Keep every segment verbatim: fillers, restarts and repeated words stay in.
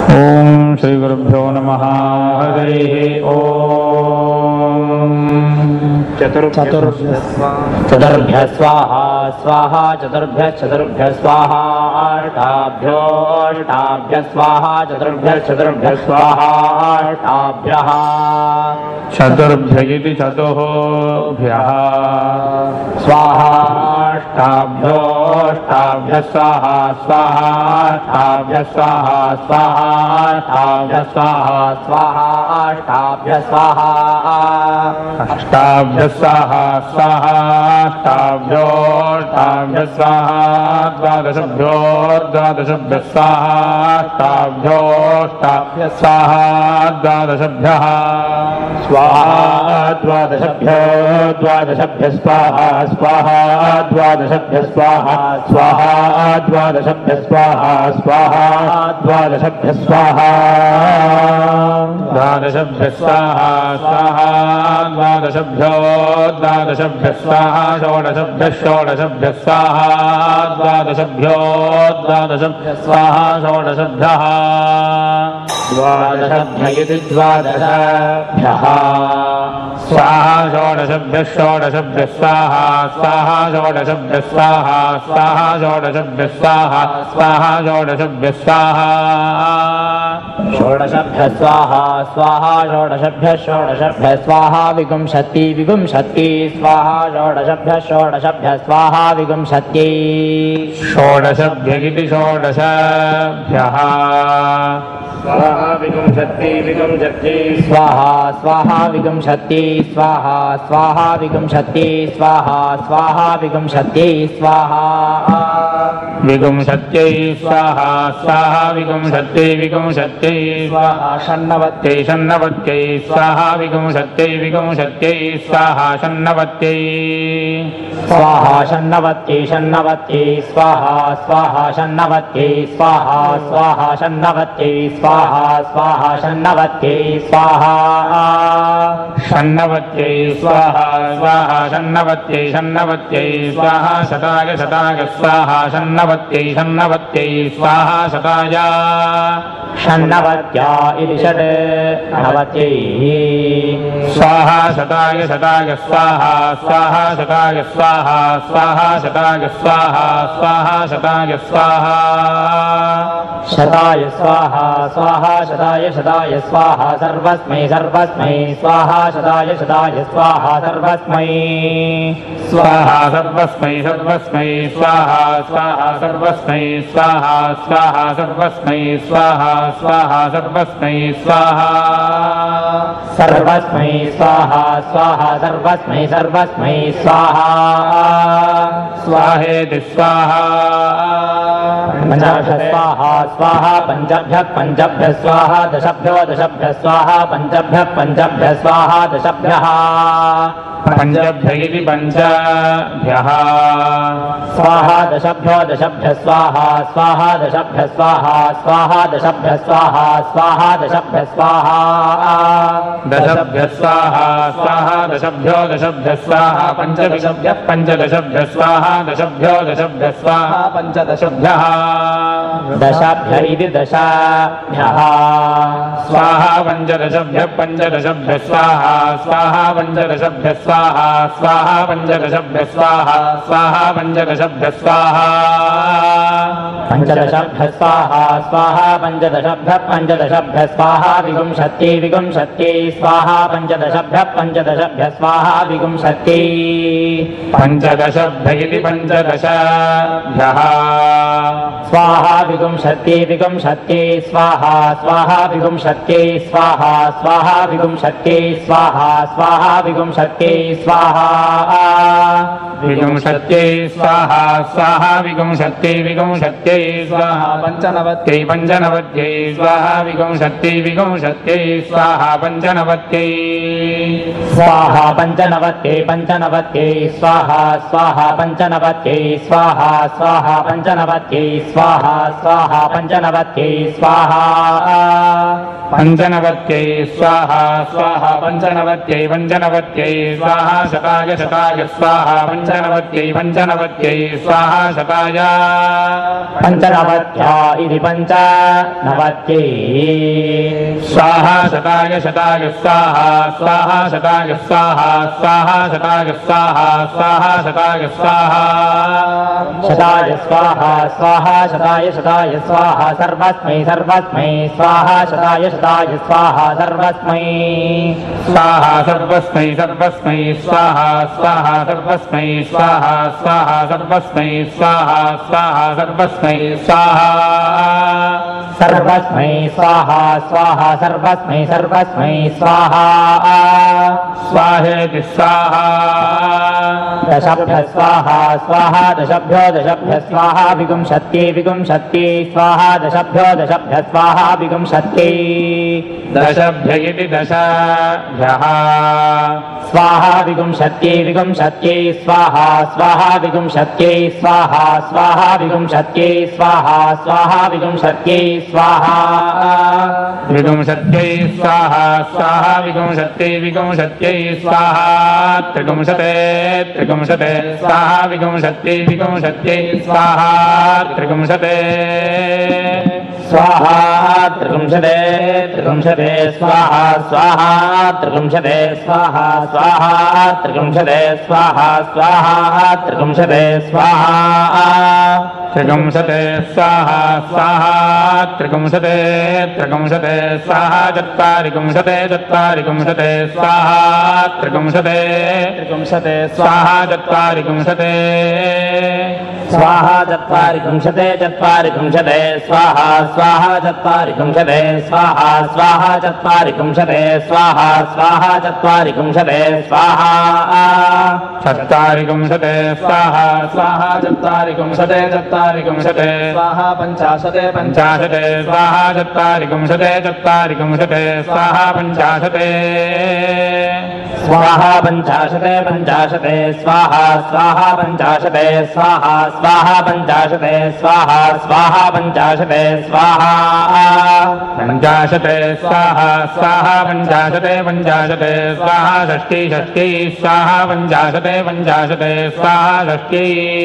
ओम श्री गुरुभ्यो नमः। हरिः ओम। चतुर्भ्य स्वाहा स्वाहा चतुर्भ्य चतुर्भ्य स्वाहा अष्टाभ्यो अष्टाभ्य स्वाहा चतुर्भ्य चतुर्भ्य स्वाहा अष्टाभ्यः चतुर्भ्य इति चतुर्भ्यः स्वाहा अष्टाभ्यो अष्टाभ्य स्वाहा स्वाहा अष्टाभ्य स्वाहा स्वाहा अष्टाभ्य स्वाहा स्वाहा अष्टाभ्य स्वाहा अष्टाभ्य स्वाहा स्वाहा अष्टाभ्यो अष्टाभ्य स्वाहा द्वादशभ्यो द्वादशभ्य स्वाहा अष्टाभ्यो अष्टाभ्य स्वाहा द्वादशभ्यः स्वाहा द्वादशभ्यो द्वादशभ्य स्वाहा स्वाहा द्वादशभ्य स्वाहा स्वाहा द्वादशभ्य स्वाहा स्वाहा द्वादशभ्य स्वाहा द्वादशभ्य स्वाहा स्वाहा द्वादशभ्यो द्वादशभ्य स्वाहा षोडशभ्य षोडशभ्य स्वाहा द्वादशभ्यो द्वादशभ्य स्वाहा षोडशभ्यः द्वादशभ्य इति द्वादशभ्यः स्वाहा षोडशभ्य षोडशभ्य स्वाहा स्वाहा षोडशभ्य स्वाहा स्वाहा षोडशभ्य स्वाहा स्वाहा षोडशभ्य स्वाहा षोडशभ्य स्वाहा स्वाहा षोडशभ्य षोडशभ्य स्वाहा विगुंशति विगुंशति स्वाहा षोडशभ्य षोडशभ्य स्वाहा विगुंशति षोडशभ्य इति षोडशभ्यः स्वाहा विगुंशति विगुंशति स्वाहा स्वाहा विगुंशति स्वाहा स्वाहा विगुंशति स्वाहा स्वाहा विगुंशति स्वाहा विगुंशत्यै स्वाहा स्वाहा विगुंशत्यै विगुंशत्यै स्वाहा षण्णवत्यै षण्णवत्यै स्वाहा विगुंशत्यै विगुंशत्यै स्वाहा षण्णवत्यै स्वाहा षण्णवत्यै षण्णवत्यै स्वाहा स्वाहा षण्णवत्यै स्वाहा स्वाहा षण्णवत्यै स्वाहा स्वाहा षण्णवत्यै स्वाहा षण्णवत्यै स्वाहा स्वाहा षण्णवत्यै षण्णवत्यै स्वाहा शताय शताय स्वाहा षण्णवत्यै षण्णवत्यै स्वाहा शताय षण्णवत्या इति षट् नवत्यै स्वाहा शताय शताय स्वाहा स्वाहा शताय स्वाहा स्वाहा शताय स्वाहा स्वाहा शताय स्वाहा शताय स्वाहा स्वाहा शताय शताय स्वाहा सर्वस्मै सर्वस्मै स्वाहा शताय शताय स्वाहा सर्वस्मै स्वाहा सर्वस्मै सर्वस्मै स्वाहा स्वाहा सर्वस्मै स्वाहा स्वाहा सर्वस्मै स्वाहा स्वाहा सर्वस्मै स्वाहा सर्वस्मै स्वाहा स्वाहा सर्वस्मै सर्वस्मै स्वाहा स्वाहेति स्वाहा पञ्चाभ्यः स्वाहा स्वाहा पञ्चभ्यः पञ्चभ्यः स्वाहा दशभ्यो दशभ्यः स्वाहा पञ्चभ्यः पञ्चभ्यः स्वाहा दशभ्यः पञ्चभ्य इति पञ्चभ्यः स्वाहा दशभ्यो दशभ्यः स्वाहा स्वाहा दशभ्यः स्वाहा स्वाहा दशभ्यः स्वाहा स्वाहा दशभ्यः स्वाहा दशभ्यः स्वाहा स्वाहा दशभ्यो दशभ्यः स्वाहा पञ्चदशभ्यः पञ्चदशभ्यः स्वाहा दशभ्यो दशभ्यः स्वाहा पञ्चदशभ्यः दशभ्य इति दशभ्यः स्वाहा पञ्चदशभ्यः पञ्चदशभ्यः स्वाहा स्वाहा पञ्चदशभ्यः स्वाहा स्वाहा पञ्चदशभ्यः स्वाहा स्वाहा पञ्चदशभ्यः स्वाहा पञ्चदशभ्यः स्वाहा स्वाहा पञ्चदशभ्यः पञ्चदशभ्यः स्वाहा विगुंशति विगुंशति स्वाहा पञ्चदशभ्यः पञ्चदशभ्यः स्वाहा विगुंशति पञ्चदशभ्य इति पञ्चदशभ्यः स्वाहा विगुंशति विगुंशति स्वाहा स्वाहा विगुंशति स्वाहा स्वाहा विगुंशति स्वाहा स्वाहा विगुंशति स्वाहा विगुंशत्यै स्वाहा स्वाहा विगुंशत्यै विगुंशत्यै स्वाहा पञ्चनवत्यै पञ्चनवत्यै स्वाहा विगुंशत्यै विगुंशत्यै स्वाहा पञ्चनवत्यै स्वाहा पञ्चनवत्यै पञ्चनवत्यै स्वाहा स्वाहा पञ्चनवत्यै स्वाहा स्वाहा पञ्चनवत्यै स्वाहा स्वाहा पञ्चनवत्यै स्वाहा पञ्चनवत्यै स्वाहा स्वाहा पञ्चनवत्यै पञ्चनवत्यै स्वाहा शताय शताय स्वाहा पञ्चनवत्यै पञ्चनवत्यै स्वाहा शताय पञ्चनवत्या इति पञ्चनवत्यै स्वाहा शताय शताय स्वाहा स्वाहा शताय स्वाहा स्वाहा शताय स्वाहा स्वाहा शताय स्वाहा शताय स्वाहा स्वाहा शताय शताय स्वाहा सर्वस्मै सर्वस्मै स्वाहा शताय शताय स्वाहा सर्वस्मै स्वाहा सर्वस्मै सर्वस्मै स्वाहा स्वाहा सर्वस्मै स्वाहा स्वाहा सर्वस्मै स्वाहा स्वाहा सर्वस्मै स्वाहा सर्वस्मै स्वाहा स्वाहा सर्वस्मै सर्वस्मै स्वाहा स्वाहेति स्वाहा दशभ्य स्वाहा स्वाहा दशभ्यो दशभ्य स्वाहा विगुंशत्यै विगुंशत्यै स्वाहा दशभ्यो दशभ्य स्वाहा विगुंशत्यै दशभ्य इति दशभ्यः स्वाहा विगुंशत्यै विगुंशत्यै स्वाहा स्वाहा विगुंशत्यै स्वाहा स्वाहा विगुंशत्यै स्वाहा स्वाहा विगुंशत्यै स्वाहा विगुंशत्यै स्वाहा स्वाहा विगुंशत्यै विगुंशत्यै स्वाहा त्रिगुंशते त्रिगुंशते स्वाहा विगुंशत्यै विगुंशत्यै स्वाहा त्रिगुंशते स्वाहा त्रिगुंशते त्रिगुंशते स्वाहा स्वाहा त्रिगुंशते स्वाहा स्वाहा त्रिगुंशते स्वाहा स्वाहा त्रिगुंशते स्वाहा त्रिगुंशते स्वाहा स्वाहा त्रिगुंशते त्रिगुंशते स्वाहा चत्वारिगुंशते चत्वारिगुंशते स्वाहा त्रिगुंशते त्रिगुंशते स्वाहा चत्वारिगुंशते स्वाहा चत्वारिगुंशते चत्वारिगुंशते स्वाहा स्वाहा चत्वारिगुंशते स्वाहा स्वाहा चत्वारिगुंशते स्वाहा स्वाहा चत्वारिगुंशते स्वाहा चत्वारिगुंशते स्वाहा स्वाहा चत्वारिगुंशते चत्वारिगुंशते स्वाहा पञ्चाशते पञ्चाशते स्वाहा चत्वारिगुंशते चत्वारिगुंशते स्वाहा पञ्चाशते स्वाहा पञ्चाशते पञ्चाशते स्वाहा स्वाहा पञ्चाशते स्वाहा स्वाहा पञ्चाशते स्वाहा स्वाहा पञ्चाशते स्वाहा पञ्चाशते स्वाहा स्वाहा पञ्चाशते पञ्चाशते स्वाहा षष्ठी षष्ठी स्वाहा पञ्चाशते पञ्चाशते स्वाहा षष्ठी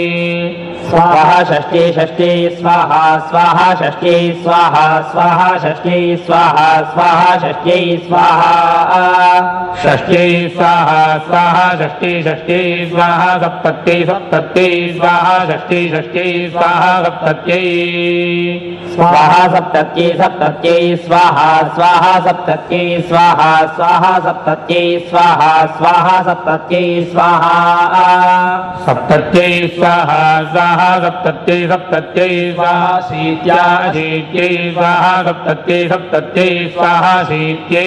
स्वाहा षष्ठी षष्ठी स्वाहा स्वाहा षष्ठी स्वाहा स्वाहा षष्ठी स्वाहा स्वाहा षष्ठी स्वाहा षष्ठी स्वाहा स्वाहा षष्ठी षष्ठी स्वाहा सप्तत्यै सप्तत्यै स्वाहा षष्ठी षष्ठी स्वाहा सप्तत्यै स्वाहा सप्तत्यै सप्तत्यै स्वाहा स्वाहा सप्तत्यै स्वाहा स्वाहा सप्तत्यै स्वाहा स्वाहा सप्तत्यै स्वाहा सप्तत्यै स्वाहा स्वाहा सप्तत्यै सप्तत्यै स्वाहा शीत्याशीत्यै स्वाहा सप्तत्यै सप्तत्यै स्वाहा शीत्यै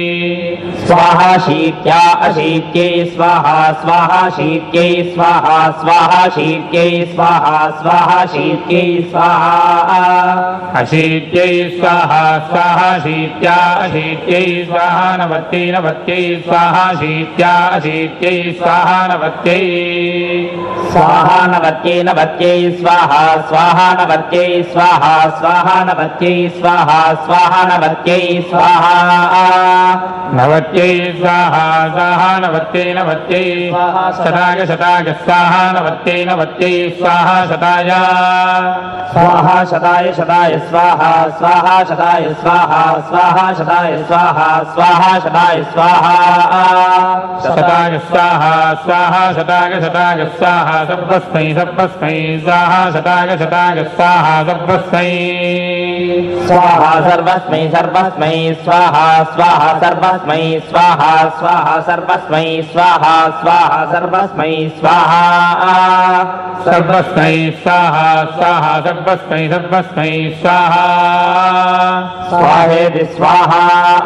स्वाहा शीत्या अशीत्यै स्वाहा स्वाहा शीत्यै स्वाहा स्वाहा शीत्यै स्वाहा स्वाहा शीत्यै स्वाहा अशीत्यै स्वाहा स्वाहा शीत्या अशीत्यै स्वाहा नवत्यै नवत्यै स्वाहा शीत्या अशीत्यै स्वाहा नवत्यै स्वाहा नवत्यै नवत्यै स्वाहा स्वाहा नवत्यै स्वाहा स्वाहा नवत्यै स्वाहा स्वाहा नवत्यै स्वाहा नवत्यै स्वाहा स्वाहा नवत्यै नवत्यै शताय शताय स्वाहा नवत्यै नवत्यै स्वाहा शताय स्वाहा शताय शताय स्वाहा स्वाहा शताय स्वाहा स्वाहा शताय स्वाहा स्वाहा शताय स्वाहा शताय स्वाहा स्वाहा शताय शताय स्वाहा सर्वस्मै सर्वस्मै स्वाहा शताय शताय स्वाहा सर्वस्मै स्वाहा सर्वस्मै सर्वस्मै स्वाहा स्वाहा सर्वस्मै स्वाहा स्वाहा सर्वस्मै स्वाहा स्वाहा सर्वस्मै स्वाहा सर्वस्मै स्वाहा स्वाहा सर्वस्मै सर्वस्मै स्वाहा स्वाहेति स्वाहा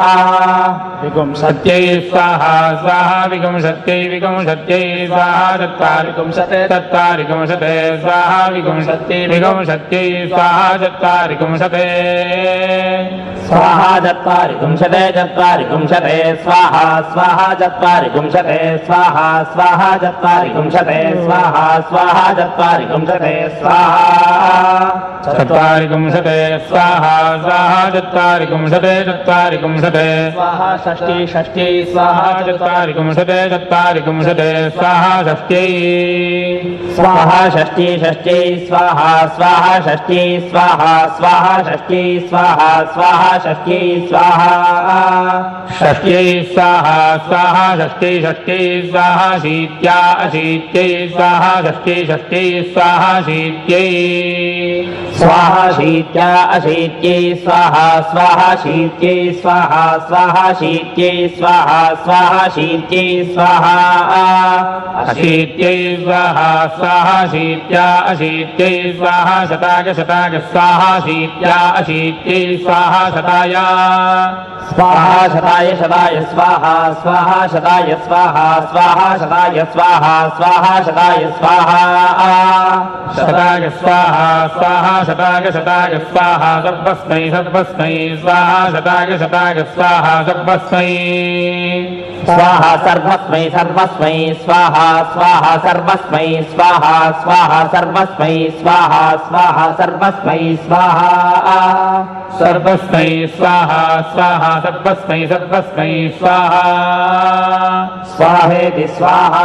विगुंशत्यै स्वाहा स्वाहा विगुंशत्यै विगुंशत्यै स्वाहा चत्वारिगुंशते चत्वारिगुंशते स्वाहा विगुंशत्यै विगुंशत्यै स्वाहा चत्वारिगुंशते स्वाहा चत्वारि गुंशते चत्वारि गुंशते स्वाहा स्वाहा चत्वारि गुंशते स्वाहा स्वाहा चत्वारि गुंशते स्वाहा स्वाहा चत्वारि गुंशते स्वाहा चत्वारि गुंशते स्वाहा स्वाहा चत्वारि गुंशते चत्वारि गुंशते स्वाहा षष्ठी षष्ठी स्वाहा चत्वारि गुंशते चत्वारि गुंशते स्वाहा षष्ठी स्वाहा षष्ठी षष्ठी स्वाहा स्वाहा षष्ठी स्वाहा स्वाहा षष्ठी स्वाहा स्वाहा षष्ठी स्वाहा षष्ठी स्वाहा स्वाहा षष्ठी षष्ठी स्वाहा शीत्या अशीत्यै स्वाहा षष्ठी षष्ठी स्वाहा शीत्यै स्वाहा शीत्या अशीत्यै स्वाहा स्वाहा शीत्यै स्वाहा स्वाहा शीत्यै स्वाहा स्वाहा शीत्यै स्वाहा अशीत्यै स्वाहा स्वाहा शीत्या अशीत्यै स्वाहा शताय शताय स्वाहा शीत्या अशीत्यै स्वाहा शताय स्वाहा शताय शताय स्वाहा स्वाहा शताय स्वाहा स्वाहा शताय स्वाहा स्वाहा शताय स्वाहा शताय स्वाहा स्वाहा शताय शताय स्वाहा सर्वस्मै सर्वस्मै स्वाहा शताय शताय स्वाहा सर्वस्मै स्वाहा सर्वस्मै सर्वस्मै स्वाहा स्वाहा सर्वस्मै स्वाहा स्वाहा सर्वस्मै स्वाहा स्वाहा सर्वस्मै स्वाहा सर्वस्मै स्वाहा स्वाहा सर्वस्मै सर्वस्मै स्वाहा स्वाहेति स्वाहा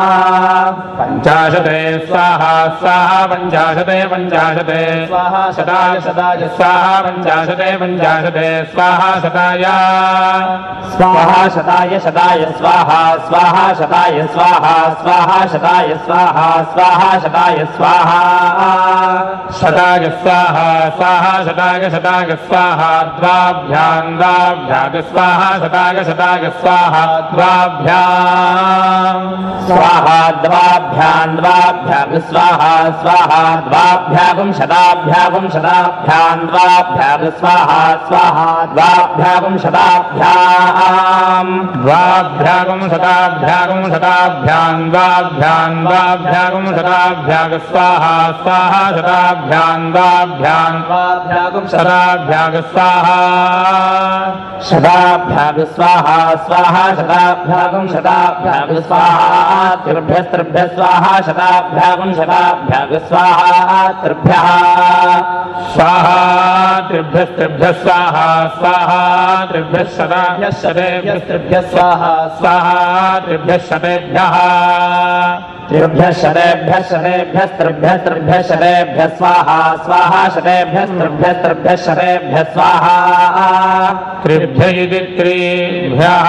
पञ्चाशते स्वाहा स्वाहा पञ्चाशते पञ्चाशते स्वाहा शताय शताय स्वाहा पञ्चाशते पञ्चाशते स्वाहा शताय स्वाहा शताय शताय स्वाहा स्वाहा शताय स्वाहा स्वाहा शताय स्वाहा स्वाहा शताय स्वाहा शताय स्वाहा स्वाहा शताय शताय स्वाहा द्वाभ्यां द्वाभ्याग स्वाहा शताय शताय स्वाहा द्वाभ्यां स्वाहा द्वाभ्यां द्वाभ्याग स्वाहा स्वाहा द्वाभ्यागुं शताभ्यागुं शताभ्यां द्वाभ्याग स्वाहा स्वाहा द्वाभ्यागुं शताभ्यां द्वाभ्यागुं शताभ्यागुं शताभ्यां द्वाभ्यां द्वाभ्यागुं शताभ्याग स्वाहा स्वाहा शताभ्यां द्वाभ्यां द्वाभ्यागुं शताभ्याग स्वाहा शताभ्याग स्वाहा स्वाहा शताभ्यागुं शताभ्याग स्वाहा त्रिभ्यः त्रिभ्यः स्वाहा शताभ्यागुं शताभ्याग स्वाहा त्रिभ्यः स्वाहा त्रिभ्यः त्रिभ्यः स्वाहा स्वाहा त्रिभ्यः शताभ्यः शतेभ्यः त्रिभ्यः स्वाहा स्वाहा त्रिभ्यः शतेभ्यः त्रिभ्यः शतेभ्यः शतेभ्यः त्रिभ्यः त्रिभ्यः शतेभ्यः स्वाहा स्वाहा शतेभ्यः त्रिभ्यः त्रिभ्यः शतेभ्यः स्वाहा त्रिभ्य इति त्रिभ्यः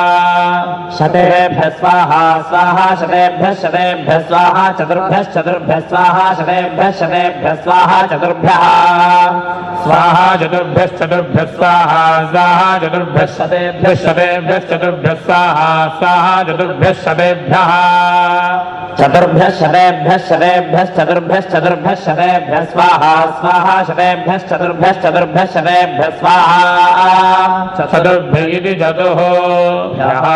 शतेभ्यः स्वाहा स्वाहा शतेभ्यः शतेभ्यः स्वाहा चतुर्भ्यः चतुर्भ्यः स्वाहा शतेभ्यः शतेभ्यः स्वाहा चतुर्भ्यः स्वाहा चतुर्भ्यः चतुर्भ्यः स्वाहा स्वाहा चतुर्भ्यः शतेभ्यः शतेभ्यः चतुर्भ्यः स्वाहा स्वाहा चतुर्भ्यः शतेभ्यः चतुर्भ्यः शतेभ्यः शतेभ्यः चतुर्भ्यः चतुर्भ्यः शतेभ्यः स्वाहा स्वाहा शतेभ्यः चतुर्भ्यः चतुर्भ्यः शतेभ्यः स्वाहा चतुर्भ्य इति चतुर्भ्यः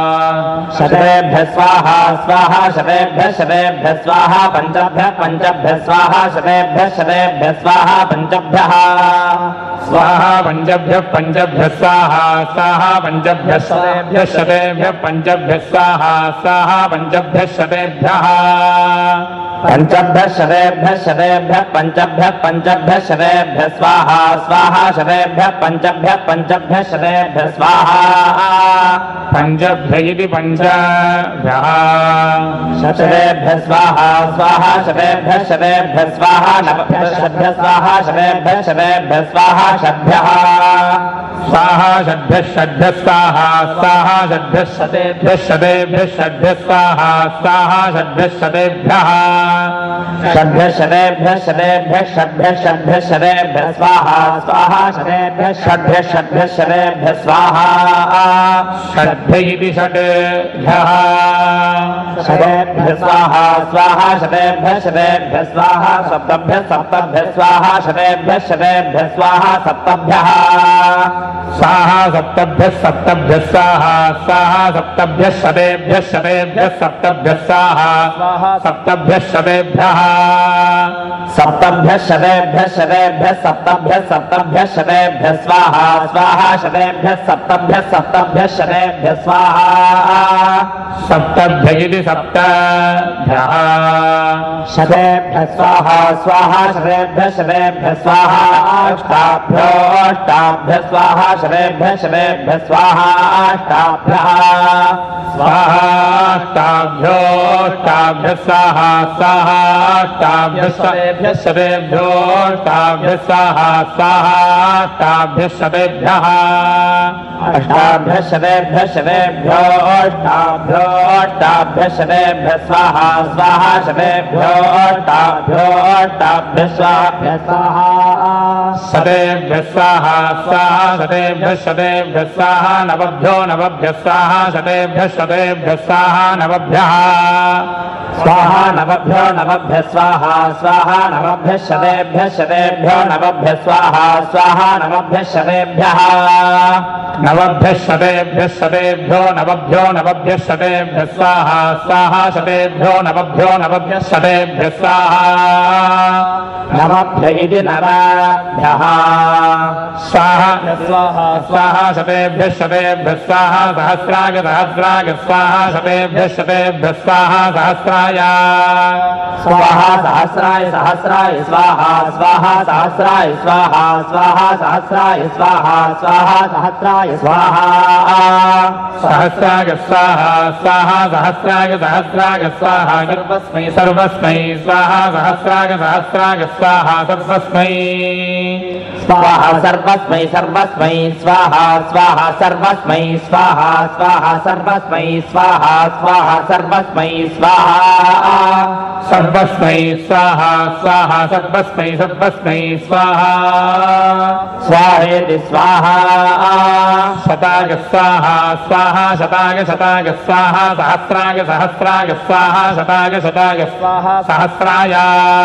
शतेभ्यः स्वाहा स्वाहा शतेभ्यः शतेभ्यः स्वाहा पञ्चभ्यः पञ्चभ्यः स्वाहा शतेभ्यः शतेभ्यः स्वाहा पञ्चभ्यः स्वाहा पञ्चभ्यः पञ्चभ्यः स्वाहा स्वाहा पञ्चभ्यः शतेभ्यः शतेभ्यः पञ्चभ्यः स्वाहा स्वाहा पञ्चभ्यः शतेभ्यः पञ्चभ्यः शतेभ्यः शतेभ्यः पञ्चभ्यः पञ्चभ्यः शतेभ्यः स्वाहा स्वाहा शतेभ्यः पञ्चभ्यः पञ्चभ्यः शतेभ्यः स्वाहा पञ्चभ्य इति पञ्चभ्यः शतेभ्यः स्वाहा स्वाहा शतेभ्यः शतेभ्यः स्वाहा नवभ्यः षड्भ्यः स्वाहा शतेभ्यः शतेभ्यः स्वाहा षड्भ्यः स्वाहा षड्भ्यः षड्भ्यः स्वाहा स्वाहा षड्भ्यः शतेभ्यः शतेभ्यः षड्भ्यः स्वाहा स्वाहा षड्भ्यः शतेभ्यः षड्भ्यः शतेभ्यः शतेभ्यः षड्भ्यः षड्भ्यः शतेभ्यः स्वाहा स्वाहा शतेभ्यः षड्भ्यः षड्भ्यः शतेभ्यः स्वाहा षड्भ्य इति षड्भ्यः शतेभ्यः स्वाहा स्वाहा शतेभ्यः शतेभ्यः स्वाहा सप्तभ्यः सप्तभ्यः स्वाहा शतेभ्यः शतेभ्यः स्वाहा सप्तभ्यः स्वाहा सप्तभ्यः सप्तभ्यः स्वाहा स्वाहा सप्तभ्यः शतेभ्यः शतेभ्यः सप्तभ्यः स्वाहा स्वाहा सप्तभ्यः शतेभ्यः स्वाहा सप्तभ्यः शतेभ्यः शतेभ्यः सप्तभ्यः सप्तभ्यः शतेभ्यः स्वाहा स्वाहा शतेभ्यः सप्तभ्यः सप्तभ्यः शतेभ्यः स्वाहा सप्तभ्य इति सप्तभ्यः शतेभ्यः स्वाहा स्वाहा शतेभ्यः शतेभ्यः स्वाहा अष्टाभ्यो अष्टाभ्यः स्वाहा शतेभ्यः शतेभ्यः स्वाहा अष्टाभ्यः स्वाहाष्टाभ्यो अष्टाभ्यः स्वाहा स्वाहाष्टाभ्यः शतेभ्यः शतेभ्यो अष्टाभ्यः स्वाहा स्वाहाष्टाभ्यः शतेभ्यः अष्टाभ्यः शतेभ्यः शतेभ्यो अष्टाभ्यो अष्टाभ्यः शतेभ्यः स्वाहा स्वाहा शतेभ्यो अष्टाभ्यो अष्टाभ्यः स्वाहाभ्यः स्वाहा शतेभ्यः स्वाहा स्वाहा शतेभ्यः शतेभ्यः स्वाहा नवभ्यो नवभ्यः स्वाहा शतेभ्यः शतेभ्यः स्वाहा नवभ्यः स्वाहा नवभ्यो नवभ्यः स्वाहा स्वाहा नवभ्यः शतेभ्यः शतेभ्यो नवभ्यः स्वाहा स्वाहा नवभ्यः शतेभ्यः नवभ्यः शतेभ्यः शतेभ्यो नवभ्यो नवभ्यः शतेभ्यः स्वाहा स्वाहा शतेभ्यो नवभ्यो नवभ्यः शतेभ्यः स्वाहा नवभ्य इति नवभ्यः स्वाहा स्वाहा स्वाहा शतेभ्यः शतेभ्यः स्वाहा सहस्राय सहस्राय स्वाहा शतेभ्यः शतेभ्यः स्वाहा सहस्राय स्वाहा सहस्राय सहस्राय स्वाहा स्वाहा सहस्राय स्वाहा स्वाहा सहस्राय स्वाहा स्वाहा सहस्राय स्वाहा सहस्राय स्वाहा स्वाहा सहस्राय सहस्राय स्वाहा सर्वस्मै सर्वस्मै स्वाहा सहस्राय सहस्राय स्वाहा सर्वस्मै स्वाहा सर्वस्मै सर्वस्मै स्वाहा स्वाहा सर्वस्मै स्वाहा स्वाहा सर्वस्मै स्वाहा स्वाहा सर्वस्मै स्वाहा सर्वस्मै स्वाहा स्वाहा सर्वस्मै सर्वस्मै स्वाहा स्वाहेति स्वाहा शताय स्वाहा स्वाहा शताय शताय स्वाहा सहस्राय सहस्राय स्वाहा शताय शताय स्वाहा सहस्राय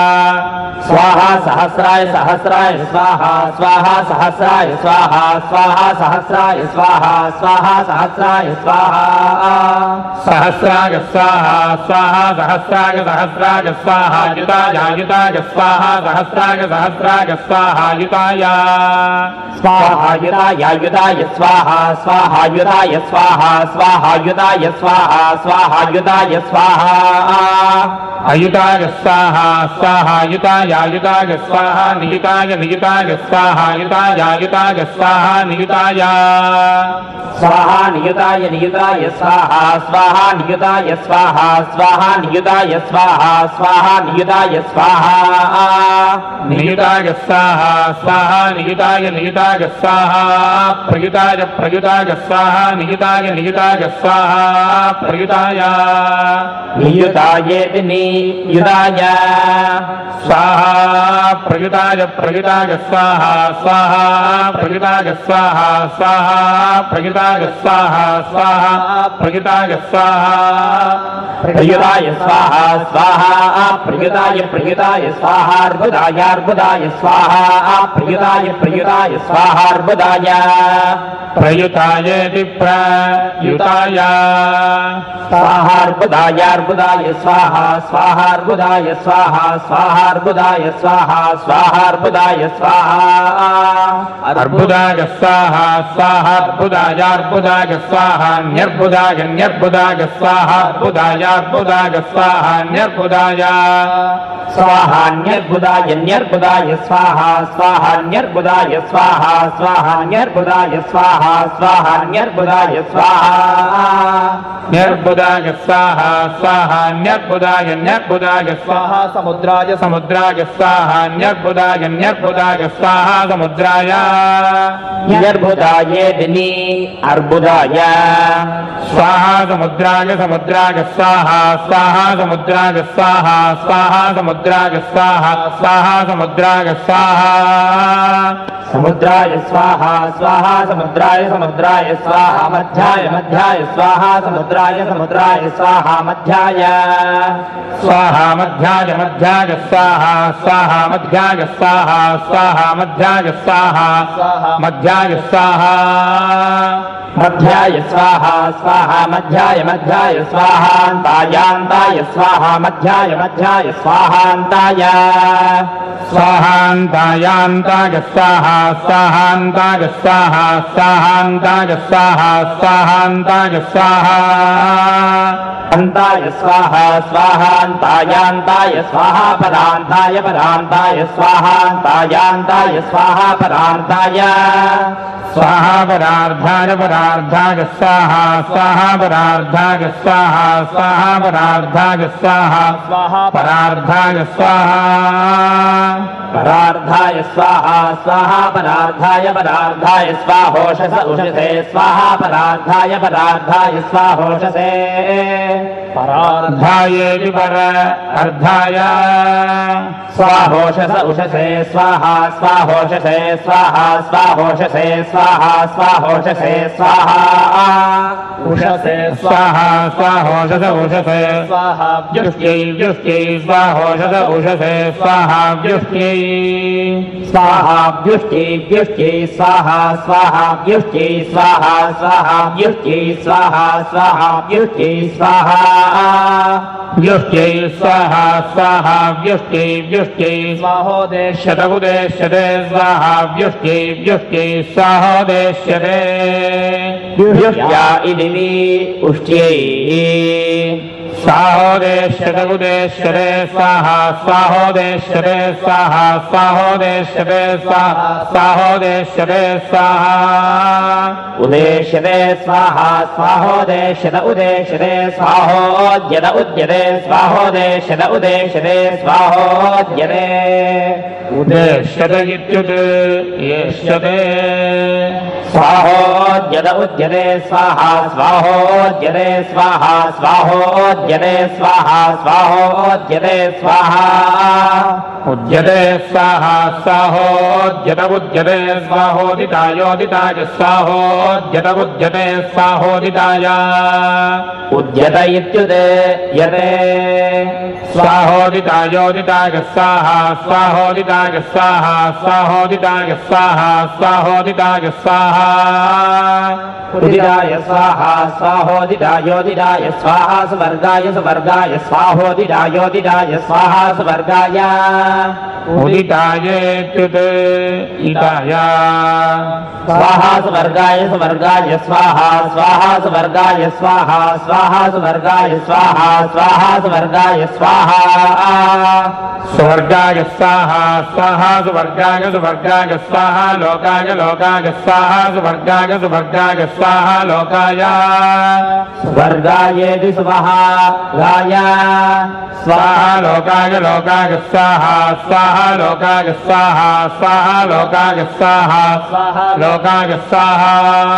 स्वाहा सहस्राय सहस्राय स्वाहा स्वाहा सहस्राय स्वाहा स्वाहा सहस्राय स्वाहा स्वाहा सहस्राय स्वाहा सहस्राय स्वाहा स्वाहा सहस्राय सहस्राय स्वाहा युताय युताय स्वाहा सहस्राय सहस्राय स्वाहा युताय स्वाहा युताय युताय स्वाहा स्वाहा युताय स्वाहा स्वाहा युताय स्वाहा स्वाहा युताय स्वाहा अयुताय स्वाहा स्वाहा युताय युताय स्वाहा नियुताय नियुताय स्वाहा युताय युताय स्वाहा नियुताय स्वाहा नियुताय नियुताय स्वाहा स्वाहा नियुताय स्वाहा स्वाहा नियुताय स्वाहा स्वाहा नियुताय स्वाहा नियुताय स्वाहा स्वाहा नियुताय नियुताय स्वाहा प्रयुताय प्रयुताय स्वाहा नियुताय नियुताय स्वाहा प्रयुताय नियुतायेति नियुताय स्वाहा प्रयुताय प्रयुताय स्वाहा स्वाहा प्रयुताय स्वाहा स्वाहा प्रयुताय स्वाहा स्वाहा प्रयुताय स्वाहा प्रयुताय स्वाहा स्वाहा प्रयुताय प्रयुताय स्वाहा अर्बुदाय अर्बुदाय स्वाहा प्रयुताय प्रयुताय स्वाहा अर्बुदाय प्रयुतायेति प्रयुताय स्वाहा अर्बुदाय अर्बुदाय स्वाहा स्वाहा अर्बुदाय स्वाहा स्वाहा अर्बुदाय स्वाहा स्वाहा अर्बुदाय स्वाहा अर्बुदाय स्वाहा स्वाहा अर्बुदाय अर्बुदाय स्वाहा न्यर्बुदाय न्यर्बुदाय स्वाहा अर्बुदाय अर्बुदाय स्वाहा न्यर्बुदाय स्वाहा न्यर्बुदाय न्यर्बुदाय स्वाहा स्वाहा न्यर्बुदाय स्वाहा स्वाहा न्यर्बुदाय स्वाहा स्वाहा न्यर्बुदाय स्वाहा न्यर्बुदाय स्वाहा स्वाहा न्यर्बुदाय न्यर्बुदाय स्वाहा समुद्राय समुद्राय स्वाहा न्यर्बुदाय न्यर्बुदाय स्वाहा समुद्राय न्यर्बुदायेति अर्बुदाय स्वाहा समुद्राय समुद्राय स्वाहा स्वाहा समुद्राय स्वाहा स्वाहा समुद्राय स्वाहा स्वाहा समुद्राय स्वाहा समुद्राय स्वाहा स्वाहा समुद्राय समुद्राय स्वाहा मध्याय मध्याय स्वाहा समुद्राय समुद्राय स्वाहा मध्याय स्वाहा मध्याय मध्याय स्वाहा स्वाहा मध्याय स्वाहा स्वाहा मध्याय स्वाहा मध्याय स्वाहा मध्याय स्वाहा स्वाहा मध्याय मध्याय स्वाहान्तायान्ताय स्वाहा मध्याय मध्याय स्वाहान्ताय स्वाहान्तायान्ताय स्वाहा स्वाहान्ताय स्वाहा स्वाहान्ताय स्वाहा स्वाहान्ताय स्वाहा अन्ताय स्वाहा स्वाहान्तायान्ताय स्वाहा परान्ताय परान्ताय स्वाहान्तायान्ताय स्वाहा परान्ताय स्वाहा परार्धाय परार्धाय स्वाहा स्वाहा परार्धाय स्वाहा स्वाहा परार्धाय स्वाहा स्वाहा परार्धाय स्वाहा परार्धाय स्वाहा स्वाहा परार्धाय परार्धाय स्वाहोषस उषसे स्वाहा परार्धाय परार्धाय स्वाहोषसे परार्धायेति पर अर्धाय स्वाहोषस उषसे स्वाहा स्वाहोषसे स्वाहा स्वाहोषसे स्वाहा स्वाहोषसे स्वाहा उषसे स्वाहा स्वाहोषस उषसे स्वाहा व्युष्ट्यै व्युष्ट्यै स्वाहोषस उषसे स्वाहा व्युष्ट्यै स्वाहा व्युष्ट्यै व्युष्ट्यै स्वाहा स्वाहा व्युष्ट्यै स्वाहा स्वाहा व्युष्ट्यै स्वाहा स्वाहा व्युष्ट्यै स्वाहा व्युष्ट्यै स्वाहा स्वाहा व्युष्ट्यै व्युष्ट्यै स्वाहोदेश्यत उदेश्यते स्वाहा व्युष्ट्यै व्युष्ट्यै स्वाहोदेश्यते व्युष्ट्या इति उष्ट्यै स्वाहोदेश्यते उदेश्यते स्वाहा स्वाहोदेश्यते स्वाहा स्वाहोदेश्यते स्वाहा स्वाहोदेश्यते स्वाहा उदेश्यते स्वाहा स्वाहोदेश्यत उदेश्यते स्वाहोद्यत उद्यते स्वाहोदेश्यत उदेश्यते स्वाहोद्यते उदेश्यते इत्युत येष्यते स्वाहोद्यत उद्यते स्वाहा स्वाहोद्यते स्वाहा स्वाहोद्यते स्वाहा स्वाहोद्यते स्वाहा उद्यते स्वाहा स्वाहोद्यत उद्यते स्वाहोदितायोदिताय स्वाहोद्यत उद्यते स्वाहोदिताय उद्यत इत्युदे यते स्वाहोदितायोदिताय स्वाहा स्वाहोदिताय स्वाहा स्वाहोदिताय स्वाहा स्वाहोदिताय स्वाहा उदिताय स्वाहा स्वाहोदितायोदिताय स्वाहा सुवर्गाय सुवर्गाय स्वाहोदितायोदिताय स्वाहा सुवर्गाय उदितायेत्युत इताय स्वाहा सुवर्गाय सुवर्गाय स्वाहा स्वाहा सुवर्गाय स्वाहा स्वाहा सुवर्गाय स्वाहा स्वाहा सुवर्गाय स्वाहा स्वर्गाय स्वाहा स्वाहा सुवर्गाय सुवर्गाय स्वाहा लोकाय लोकाय स्वाहा सुवर्गाय सुवर्गाय स्वाहा लोकाय स्वर्गायेति स्वाहा गाय स्वाहा लोकाय लोकाय स्वाहा स्वाहा लोकाय स्वाहा स्वाहा लोकाय स्वाहा स्वाहा लोकाय स्वाहा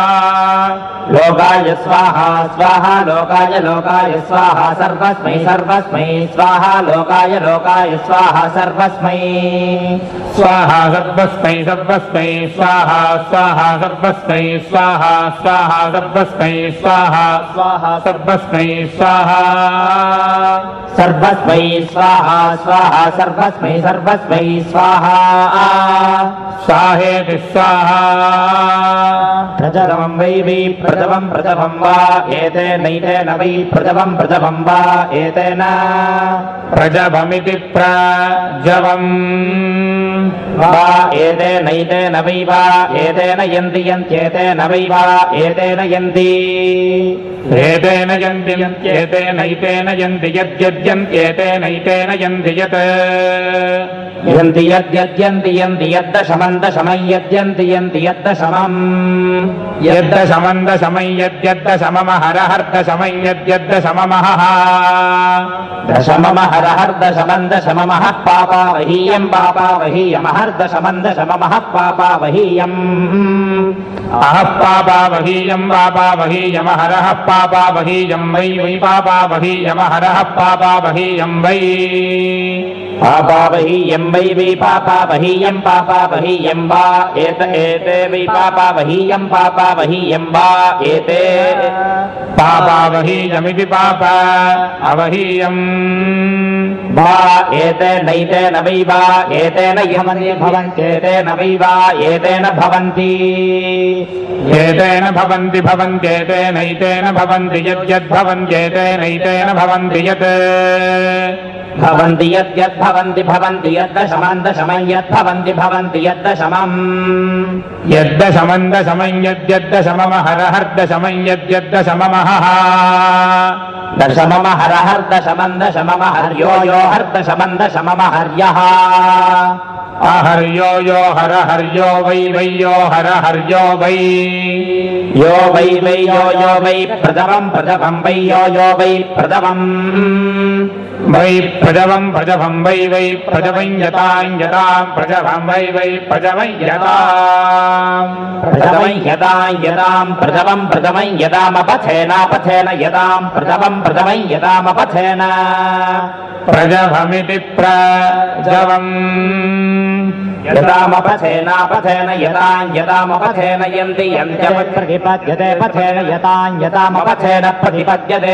लोकाय स्वाहा स्वाहा लोकाय लोकाय स्वाहा सर्वस्मै सर्वस्मै स्वाहा लोकाय लोकाय स्वाहा सर्वस्मै स्वाहा सर्वस्मै सर्वस्मै स्वाहा स्वाहा सर्वस्मै स्वाहा स्वाहा सर्वस्मै स्वाहा स्वाहा सर्वस्मै स्वाहा सर्वस्मै स्वाहा स्वाहा सर्वस्मै सर्वस्मै स्वाहा स्वाहेति स्वाहा प्रथमं वै वै प्रथमं प्रथमं वा एतेनैतेन वै प्रथमं प्रथमं वा एतेन प्रजभमिति प्रजवम् वा एतेनैतेन वै वा एतेन यन्ति यन्त्येतेन वै वा एतेन यन्ति एतेन यन्ति यन्त्येतेनैतेन यन्ति यद्यद्यन्त्येतेनैतेन यन्ति यत् यन्ति यद्यद्यन्ति यन्ति यद्दशमं दशमं यद्यन्ति यन्ति यद्दशमम् यद्दशमं दशमं यद्यद्दशममहरहर्दशमं यद्यद्दशममहः दशममहरहर्दशमं दशममः पापावहीयं पापावहीयमहर्दशमं दशममः पापावहीयम् अहः पापावहीयं पापावहीयमहरः पापावहीयं वै वै पापावहीयमहरः पापावहीयं वै पापावहीयं वै वै पापावहीयं पापावहीयं वा एत एते वै पापावहीयं पापावहीयं वा एते पापावहीयमिति पाप अवहीयम् वा एतेनैतेन वै वा एतेन यमन्ति भवन्त्येतेन वै वा एतेन भवन्ति एतेन भवन्ति भवन्त्येतेनैतेन भवन्ति यद्यद्भवन्त्येतेनैतेन भवन्ति यत् भवन्ति यद्यद्भवन्ति भवन्ति यद्दशमं दशमं यद्भवन्ति भवन्ति यद्दशमम् यद्दशमं दशमं यद्यद्दशमं हरहर्दशमं यद्यद्दशममहः दशमम हरहर्दशमं दशमम हर्यो यो हर्दशमं दशमम हर्यः आहर्यो यो हर हर्यो वै वै यो हर हर्यो वै यो वै वै यो यो वै प्रथमं प्रथमं वै यो यो वै प्रथमम् वै प्रजवं प्रजवं वै वै प्रजवं यतां यतां प्रजवं वै वै प्रजवं यतां प्रथमं यदां यदां प्रथमं प्रथमं यदामपथेनापथेन यदां प्रथमं प्रथमं यदामपथेन प्रजभमिति प्रजवम् यदामपथेनापथेन यदां यदामपथेन यन्ति यन्त्यप्रतिपद्यते पथेन यदां यदामपथेन प्रतिपद्यते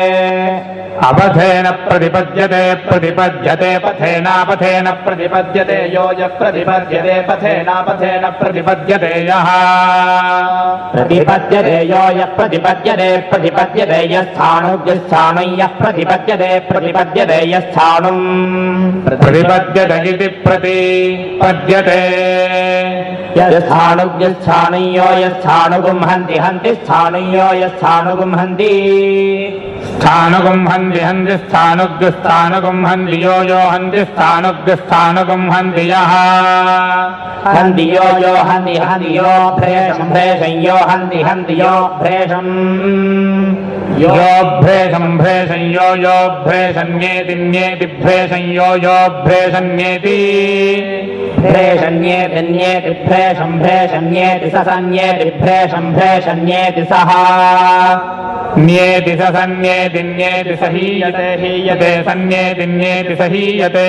अपथेन प्रतिपद्यते प्रतिपद्यते पथेनापथेन प्रतिपद्यते यो यः प्रतिपद्यते पथेनापथेन प्रतिपद्यते यः प्रतिपद्यते यो यः प्रतिपद्यते प्रतिपद्यते यस्थाणुर्यस्थाणुं यः प्रतिपद्यते प्रतिपद्यते यस्थाणुम् प्रतिपद्यते इति प्रतिपद्यते यस्थाणुर्यस्थाणुं यो यस्थाणुगुं हन्ति हन्ति स्थाणुं यो यस्थाणुगुं हन्ति स्थानुगुं हन्ति हन्ति स्थानुग्स्थानुगुं हन्ति यो यो हन्ति स्थानुग्स्थानुगुं हन्ति यः हन्ति यो यो हन्ति हन्ति यो भ्रेषं भ्रेषं यो हन्ति हन्ति यो भ्रेषम् यो भ्रेषं भ्रेषं यो यो भ्रेषन्येति न्येति भ्रेषं यो यो भ्रेषन्येति भ्रेषन्येति न्येति भ्रेषं भ्रेषन्येति ससन्येति भ्रेषं भ्रेषन्येति सः न्येति ससन्येति न्येति सहीयते हीयते सन्येति न्येति सहीयते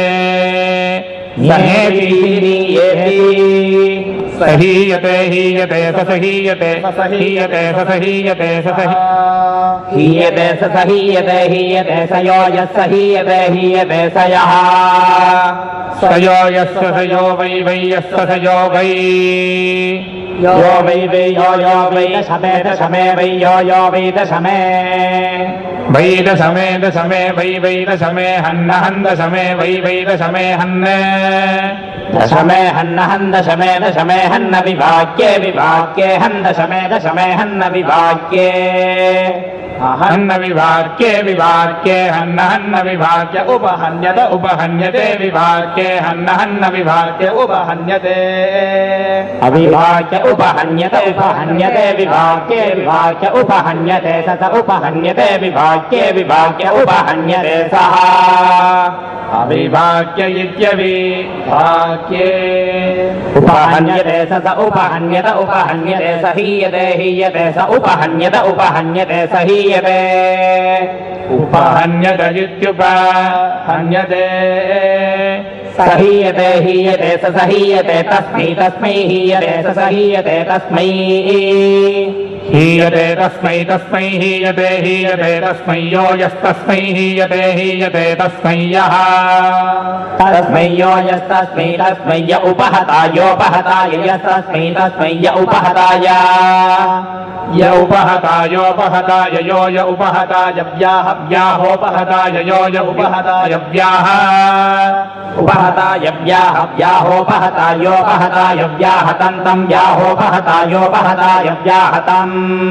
सहेति सहीयते हीयते ससहीयते सहीयते ससहीयते ससही हीयते सहीयते हीयते स यो यः सहीयते हीयते स यः स यो यस्य स यो वै वै यस्य स यो वै यो वै वै यो यो वै दशमे दशमे वै यो यो वै दशमे वै दशमे दशमे वै वै दशमे हन्न हन् दशमे वै वै दशमे हन्न दशमे हन्न हन् दशमे दशमे हन्न विभाग्ये विभाग्ये हन् दशमे दशमे हन्न विभाग्ये हन्न विभाग्ये विभाग्ये हन्न हन्न विभाग्य उपहन्यत उपहन्यते विभाग्ये हन्न हन्न विभाग्य उपहन्यते अविभाग्य उपहन्यते उपहन्यते विभाग्ये विभाग्य उपहन्यते सस उपहन्यते विभाग्ये विभाग्य उपहन्यते सः अविभाग्य इत्यविभाग्ये उपहन्यते सस उपहन्यत उपहन्यते स हीयते हीयते स उपहन्यत उपहन्यते स हीयते उपहन्यत इत्युपहन्यते स हीयते हीयते स स हीयते तस्मै तस्मै हीयते स स हीयते तस्मै हीयते तस्मै तस्मै हीयते हीयते तस्मै यो यस्तस्मै हीयते हीयते तस्मै यः तस्मै यो यस्तस्मै तस्मै य उपहतायोपहताय यस्तस्मै तस्मै य उपहताय य उपहतायोपहताय यो य उपहताय व्याह व्याहोपहताय यो य उपहताय व्याह उपहताय व्याह व्याहोपहतायोपहताय व्याहतं व्याहोपहतायोपहताय व्याहतम्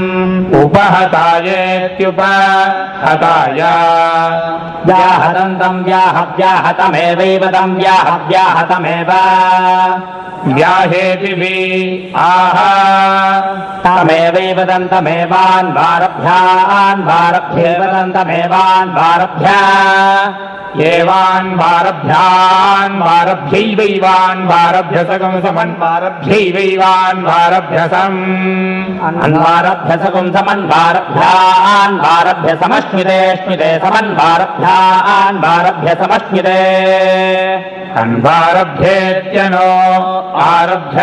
उपहतायेत्युपहताय व्याहतं व्याह व्याहतमेवैव तं व्याह व्याहतमेव व्याहेति वि आह तमेवैव दन्तमेवान् वारभ्यान् वारभ्येव दन्तमेवान् वारभ्या येवान् वारभ्यान् वारभ्यैवैवान् वारभ्यसकं समन् वारभ्यैवैवान् वारभ्यसम् अन्वारभ्यसकं समन् वारभ्यान् वारभ्य समश्मिते श्मिते समन् वारभ्यान् वारभ्य समश्मिते अन्वारभ्येत्यनो आरभ्य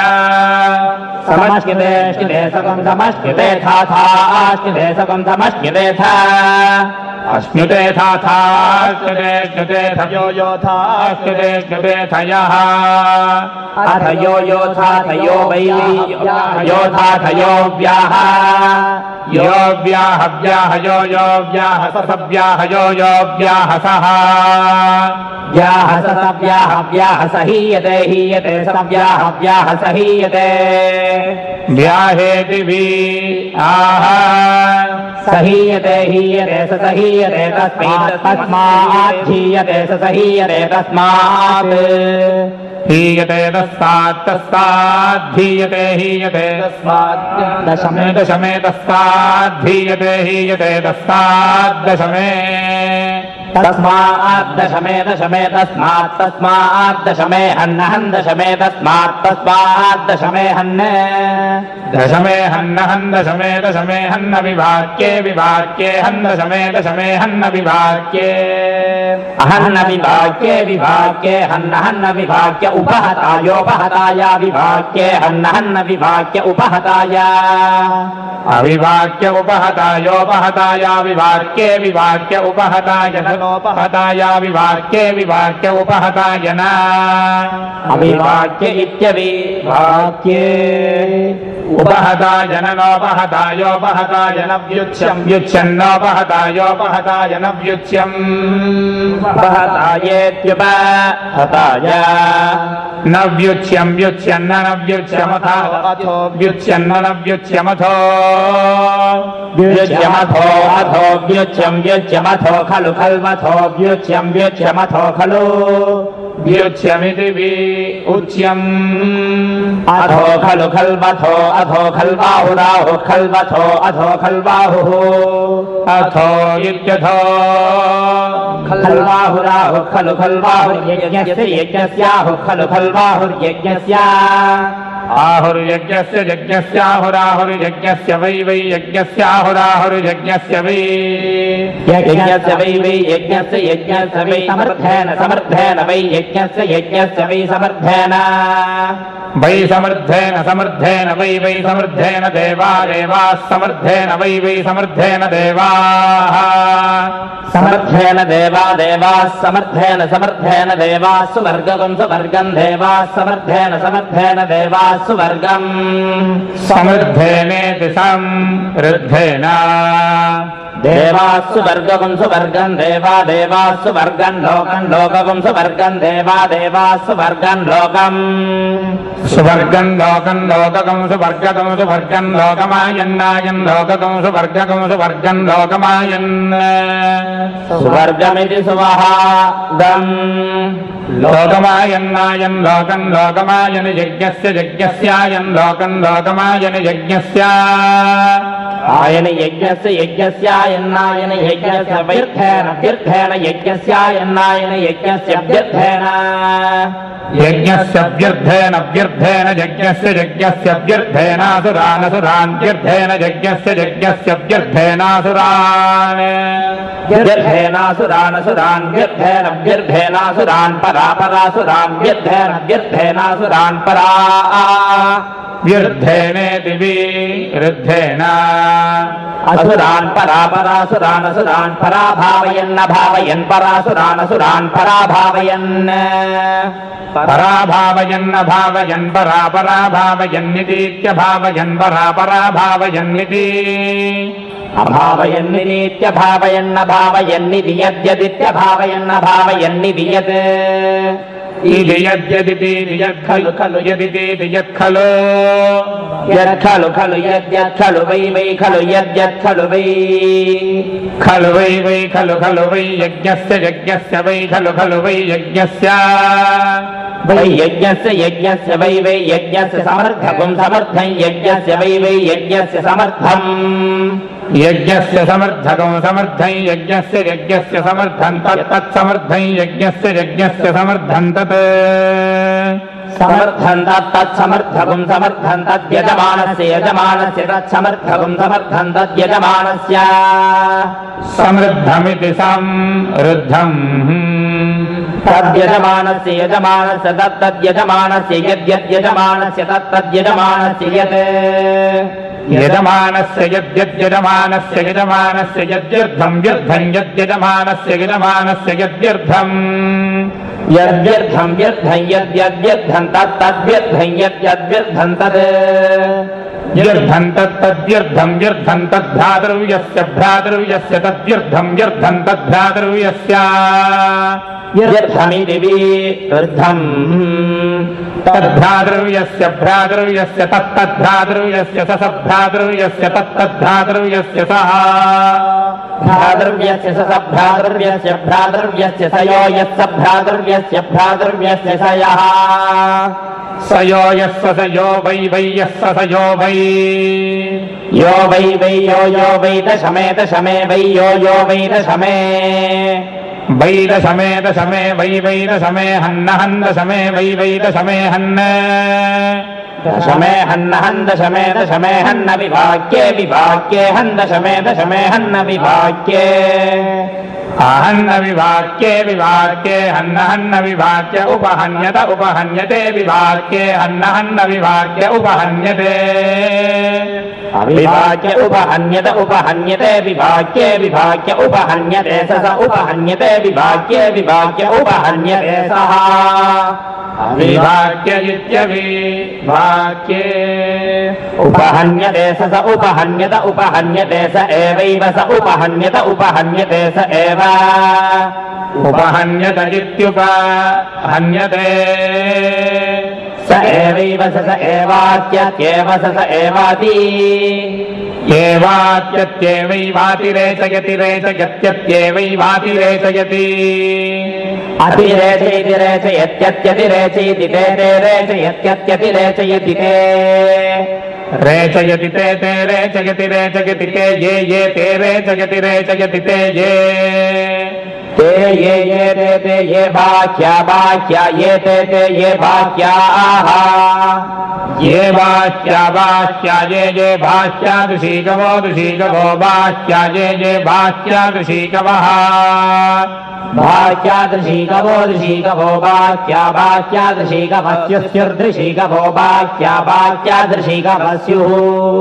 समश्मिते श्मिते सकं समश्मिते था था श्मिते सकं समश्मिते था अश्नुते थाथाश्नुते श्नुते थयो योथाश्नुते श्नुते थयः अथ यो योथा थयो वै योथा थयो व्याः यो व्याह व्याह यो यो व्याह स व्याह यो यो व्याह सः व्याह स व्याह व्याह स हीयते हीयते स व्याह व्याह स हीयते व्याहेति वि आह स हीयते हीयते स स हीयते तस्मात् तस्मात् हीयते स स हीयते तस्मात् हीयते तस्मात् तस्मात् धीयते हीयते तस्मात् दशमे दशमे तस्मात् धीयते हीयते तस्मात् दशमे तस्मात् दशमे दशमे तस्मात् तस्मात् दशमे हन्न हन् दशमे तस्मात् तस्मात् दशमे हन्न दशमे हन्न हन् दशमे दशमे हन्न विभाक्ये विभाक्ये हन् दशमे दशमे हन्न विभाक्ये अहन्न विभाक्ये विभाक्ये हन्न हन्न विभाक्य उपहतायोपहताया विभाक्ये हन्न हन्न विभाक्य उपहताया अविभाक्य उपहतायोपहताया विभाक्ये विभाक्य उपहताय नोपहताया विभाक्ये विभाक्य उपहताय न अविभाक्य इत्यविभाक्ये उपहताय नोपहतायोपहताय न व्युच्यम् व्युच्यन्नोपहतायोपहताय न व्युच्यम् उपहतायेत्युपहताय न व्युच्यम् व्युच्यन्न न व्युच्यमथो व्युच्यन्न न व्युच्यमथो व्युच्यमथो अथो व्युच्यम् व्युच्यमथो खलु खल्वथो व्युच्यम् व्युच्यमथो खलु व्युच्यमिति वि उच्यम् अथो खलु खल्वथो अथो खल्बाहुराहुः खल्वथो अथो खल्बाहुः अथो इत्यथो खल्बाहुराहुः खलु खल्बाहुर्यज्ञस्य यज्ञस्याहुः खलु खल्बाहुर्यज्ञस्य आहुर्यज्ञस्य यज्ञस्याहुराहुर्यज्ञस्य वै वै यज्ञस्याहुराहुर्यज्ञस्य वै यज्ञस्य वै वै यज्ञस्य यज्ञस्य वै समर्थेन समर्थेन वै यज्ञस्य यज्ञस्य वै समर्थेन वै समर्थेन समर्थेन वै वै समर्थेन देवा देवाः समर्थेन वै वै समर्थेन देवाः समर्थेन देवा देवाः समर्थेन समर्थेन देवाः सुवर्गं सुवर्गं देवाः समर्थेन समर्थेन देवाः सुवर्गम् समर्थेनेति समृद्धेन देवाः सुवर्गं सुवर्गं देवा देवाः सुवर्गं लोकं लोकं सुवर्गं देवा देवाः सुवर्गं लोकम् सुवर्गं लोकं लोककं सुवर्गकं सुवर्गं लोकमायन्नायन् लोककं सुवर्गकं सुवर्गं लोकमायन् सुवर्गमिति सुवहादम् लोकमायन्नायन् लोकं लोकमायन् यज्ञस्य यज्ञस्यायन् लोकं लोकमायन् यज्ञस्य आयन यज्ञस्य यज्ञस्यायन्नायन यज्ञस्य व्यर्थेन व्यर्थेन यज्ञस्यायन्नायन यज्ञस्य व्यर्थेन यज्ञस्य व्यर्थेन व्यर्थेन यज्ञस्य यज्ञस्य व्यर्थेनासुरानसुरान् व्यर्थेन यज्ञस्य यज्ञस्य व्यर्थेनासुरान् व्यर्थेनासुरानसुरान् व्यर्थेन व्यर्थेनासुरान् परापरासुरान् व्यर्थेन व्यर्थेनासुरान् परा व्यर्थेनेति विरुद्धेन असुरान् परापरासुरान् असुरान् पराभावयन्न भावयन् परासुरानसुरान् पराभावयन् पराभावयन्न भावयन् परापराभावयन्नितीत्यभावयन् परापराभावयन्निति अभावयन्नितीत्यभावयन्न भावयन्निति यद्यदित्यभावयन्न भावयन्निति यत् इति यद्यदिति यत्खलु खलु यदिति यत्खलु यत्खलु खलु यद्यत्खलु वै वै खलु यद्यत्खलु वै खलु वै वै खलु खलु वै यज्ञस्य यज्ञस्य वै खलु खलु वै यज्ञस्य वै यज्ञस्य यज्ञस्य वै वै यज्ञस्य समर्थकं समर्थं यज्ञस्य वै वै यज्ञस्य समर्थम् यज्ञस्य समर्थकं समर्थं यज्ञस्य यज्ञस्य समर्थं तत्तत्समर्थं यज्ञस्य यज्ञस्य समर्थं तत् समर्थं तत्तत्समर्थकं समर्थं तद्यजमानस्य यजमानस्य तत्समर्थकं समर्थं तद्यजमानस्य समृद्धमिति समृद्धम् तद्यजमानस्य यजमानस्य तत्तद्यजमानस्य यद्यद्यजमानस्य तत्तद्यजमानस्य यत् यजमानस्य यद्यद्यजमानस्य यजमानस्य यद्यर्थं व्यर्थं यद्यजमानस्य यजमानस्य यद्यर्थम् यद्यर्थं व्यर्थं यद्यद्यर्थं तत्तद्व्यर्थं यद्यद्व्यर्थं तद् व्यर्थं तत्तद्व्यर्थं व्यर्थं तद्भ्रातृव्यस्य भ्रातृव्यस्य तद्व्यर्थं व्यर्थं तद्भ्रातृव्यस्य व्यर्थमिति विरुद्धम् तद्भ्रातृव्यस्य भ्रातृव्यस्य तत्तद्भ्रातृव्यस्य स सभ्रातृव्यस्य तत्तद्भ्रातृव्यस्य सः भ्रातृव्यस्य स भ्रातृव्यस्य भ्रातृव्यस्य स यो यस्य भ्रातृव्यस्य भ्रातृव्यस्य स यः स यो यस्य स यो वै वै यस्य स यो वै यो वै वै यो यो वै दशमे दशमे वै यो यो वै दशमे वै दशमे दशमे वै वै दशमे हन्न हन् दशमे वै वै दशमे हन्न दशमे हन्न हन् दशमे दशमे हन्न विभाग्ये विभाग्ये हन् दशमे दशमे हन्न विभाग्ये आहन्न विभाग्ये विभाग्ये हन्न हन्न विभाग्य उपहन्यत उपहन्यते विभाग्ये हन्न हन्न विभाग्य उपहन्यते विभाग्य उपहन्यत उपहन्यते विभाग्ये विभाग्य उपहन्यते स स उपहन्यते विभाग्ये विभाग्य उपहन्यते सः विभाग्य इत्यविभाग्ये उपहन्यते स स उपहन्यत उपहन्यते स एवैव स उपहन्यत उपहन्यते स एव उपहन्यत इत्युपहन्यते स एवैव स स एवात्यत्येव स स एवाति एवात्यत्येवैवातिरेचयति रेचयत्यत्येवैवातिरेचयति अतिरेचयति रेचयत्यत्यतिरेचयति ते ते रेचयत्यत्यतिरेचयति ते रेचयति ते ते रेचयति रेचयति ते ये ये ते रेचयति रेचयति ते ये ते ये ये ते ते ये बाह्या बाह्या ये ते ते ये बाह्याः ये बाह्या बाह्या ये ये बाह्या दृशीकवो दृशीकवो बाह्या ये ये बाह्या दृशीकवः बाह्यादृशीकवो दृशीकवो बाह्या बाह्यादृशीकवस्युर्दृशीकवो बाह्या बाह्यादृशीकवस्युः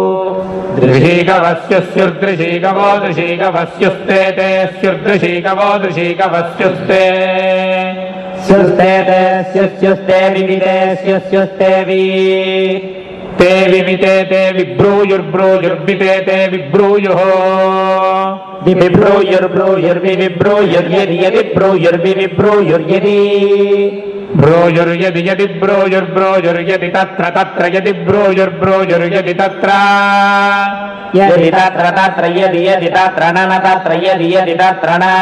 दृशीकवस्युर्दृशीकवो दृशीकवस्युस्ते ते स्युर्दृशीकवो दृशीकवस्युस्ते स्युस्ते ते स्युस्युस्ते विविते स्युस्युस्ते वि ते विविते ते विब्रूयुर्ब्रूयुर्विते ते विब्रूयुः विब्रूयुर्ब्रूयुर्विब्रूयुर्यदि यदि ब्रूयुर्विब्रूयुर्यदि ब्रूयुर्यदि यदि ब्रूयुर्ब्रूयुर्यदि तत्र तत्र यदि ब्रूयुर्ब्रूयुर्यदि तत्र यदि तत्र तत्र यदि यदि तत्र न तत्र यदि यदि तत्र न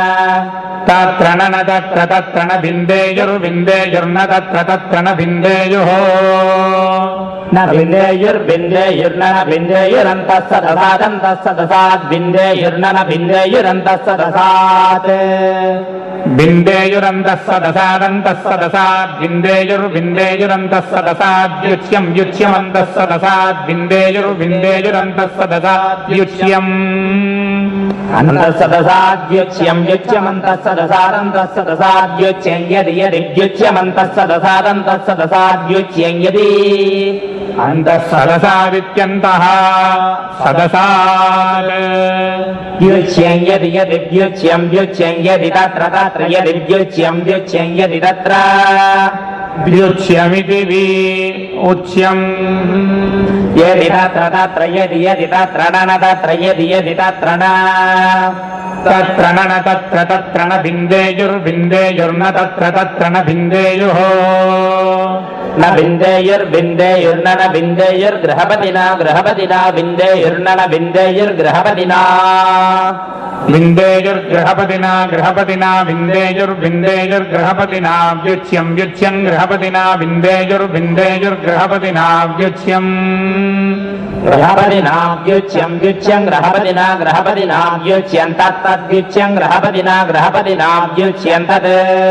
तत्र न तत्र तत्र न भिन्देयुर्विन्देयुर्न तत्र तत्र न भिन्देयुः न भिन्देयुर्भिन्देयुर्न भिन्देयुरन्तः सदसादन्तः सदसात् भिन्देयुर्न भिन्देयुरन्तः सदसात् भिन्देयुरन्तः सदसादन्तः सदसात् भिन्देयुर्भिन्देयुरन्तः सदसाद्युच्यं युच्यमन्तः सदसात् भिन्देयुर्भिन्देयुरन्तः सदसाद्युच्यम् अन्तः सदसाद्युच्यं युच्यमन्तः सदसादन्तः सदसाद्युच्यं यदि यदि द्युच्यमन्तः सदसादन्तः सदसाद्युच्यं यदि अन्तः सदसादित्यन्तः सदसात् द्युच्यं यदि यदि द्युच्यं द्युच्यं यदि तत्र तत्र यदि द्युच्यं द्युच्यं यदि तत्र द्युच्यमिति वि उच्यम् यदि तत्र तत्र यदि यदि तत्र न तत्र यदि यदि तत्र न तत्र न तत्र तत्र न भिन्देयुर्भिन्देयुर्न तत्र तत्र न भिन्देयुः न भिन्देयुर्भिन्देयुर्न न भिन्देयुर्गृहपतिना गृहपतिना भिन्देयुर्न न भिन्देयुर्गृहपतिना भिन्देयुर्गृहपतिना गृहपतिना भिन्देयुर्भिन्देयुर्गृहपतिना व्युच्यं व्युच्यं गृहपतिना भिन्देयुर्भिन्देयुर्गृहपतिना व्युच्यम् गृहपतिना व्युच्यं व्युच्यं गृहपतिना गृहपतिना व्युच्यं तत्तद्व्युच्यं गृहपतिना गृहपतिना व्युच्यं तत्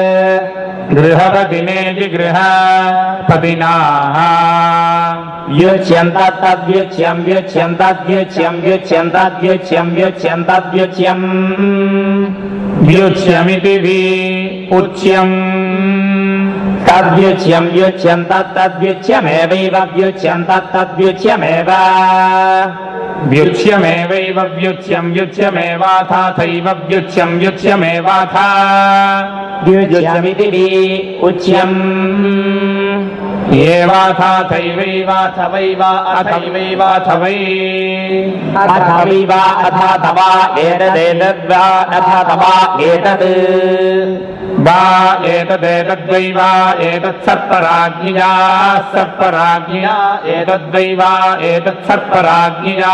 गृहपतिनेति गृहपतिना व्युच्यं तत्तद्व्युच्यं व्युच्यं तद्व्युच्यं व्युच्यं तद्व्युच्यं व्युच्यं तद्व्युच्यम् व्युच्यमिति वि उच्यम् तद्व्युच्यं व्युच्यं तत्तद्व्युच्यमेवैव व्युच्यं तत्तद्व्युच्यमेव व्युच्यमेवैव व्युच्यं व्युच्यमेवाथाथैव व्युच्यं व्युच्यमेवाथा व्युच्यमिति वि उच्यम् एवाथाथैवैवाथवैव अथैवैवाथवै अथवैव अथाथवा एतदेतद्वा अथाथवा एतद् वा एतदेतद्वै वा एतत्सर्पराज्ञिया सर्पराज्ञिया एतद्वै वा एतत्सर्पराज्ञिया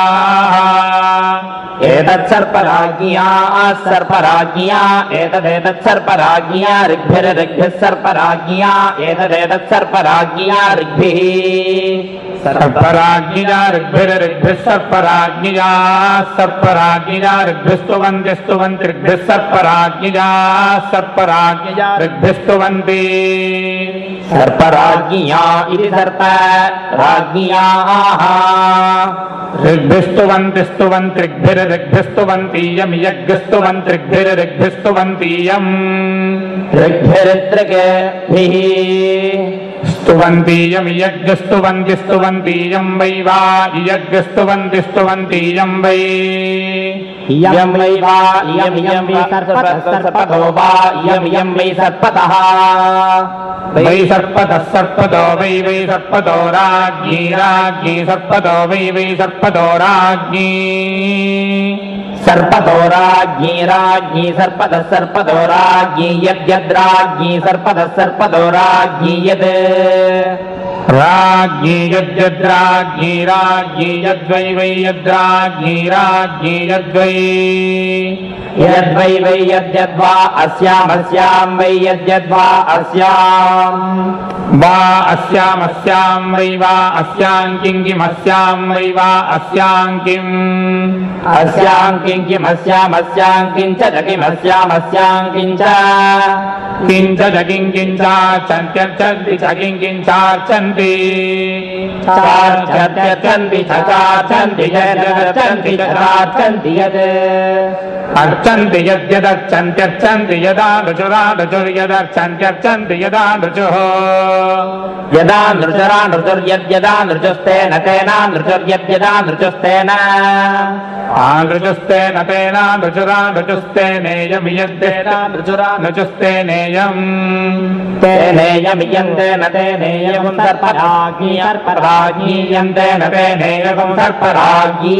एतत्सर्पराज्ञिया सर्पराज्ञिया एतदेतत्सर्पराज्ञिया ऋग्भिर्ऋग्भिः सर्पराज्ञिया एतदेतत्सर्पराज्ञिया ऋग्भिः सर्पराज्ञिया ऋग्भिर्ऋग्भिः सर्पराज्ञिया सर्पराज्ञिया ऋग्भिस्तुवन्ति स्तुवन्ति ऋग्भिः सर्पराज्ञिया सर्पराज्ञिया ऋग्भिस्तुवन्ति सर्पराज्ञिया इति सर्पराज्ञियाः ऋग्भिस्तुवन्ति स्तुवन्ति ऋग्भिर्ऋग्भिस्तुवन्तीयं यज्ञस्तुवन्ति ऋग्भिर्ऋग्भिस्तुवन्तीयम् ऋग्भिर्ऋग्भिः स्तुवन्तीयं यज्ञस्तुवन्ति स्तुवन्तीयं वै वा यज्ञस्तुवन्ति स्तुवन्तीयं वै इयं वै वा इयं इयं वै सर्पतो वा इयं इयं वै सर्पतः वै सर्पतः सर्पतो वै वै सर्पतो राज्ञी राज्ञी सर्पतो वै वै सर्पतो राज्ञी सर्पतो राज्ञी राज्ञी सर्पतः सर्पतो राज्ञी यद्यद्राज्ञी सर्पतः सर्पतो राज्ञी यद् राज्ञी यद्यद्राज्ञी राज्ञी यद्वै वै यद्राज्ञी राज्ञी यद्वै यद्वै वै यद्यद्वा अस्यामस्यां वै यद्यद्वा अस्यां वा अस्यामस्यां वै वा अस्यां किं किमस्यां वै वा अस्यां किम् अस्यां किं किमस्यामस्यां किञ्च च किमस्यामस्यां किञ्च किञ्च च किं किञ्चार्चन्त्यर्चन्ति च किं किञ्चार्चन्ति चार्चन्त्यर्चन्ति च चार्चन्ति यद्यर्चन्ति च चार्चन्ति यद् अर्चन्ति यद्यदर्चन्त्यर्चन्ति यदा नृचुरानृचुर्यदर्चन्त्यर्चन्ति यदा नृचुः यदा नृचरा नृचुर्यद्यदा नृचुस्तेन तेना नृचुर्यद्यदा नृचुस्तेन नृचुस्तेन तेना नृचुरा नृचुस्तेनेयं यद्येन नृचुरा नृचुस्तेनेयम् तेनेयमियं तेन तेनेयं सर्पराज्ञी सर्पराज्ञी यं तेन तेनेयं सर्पराज्ञी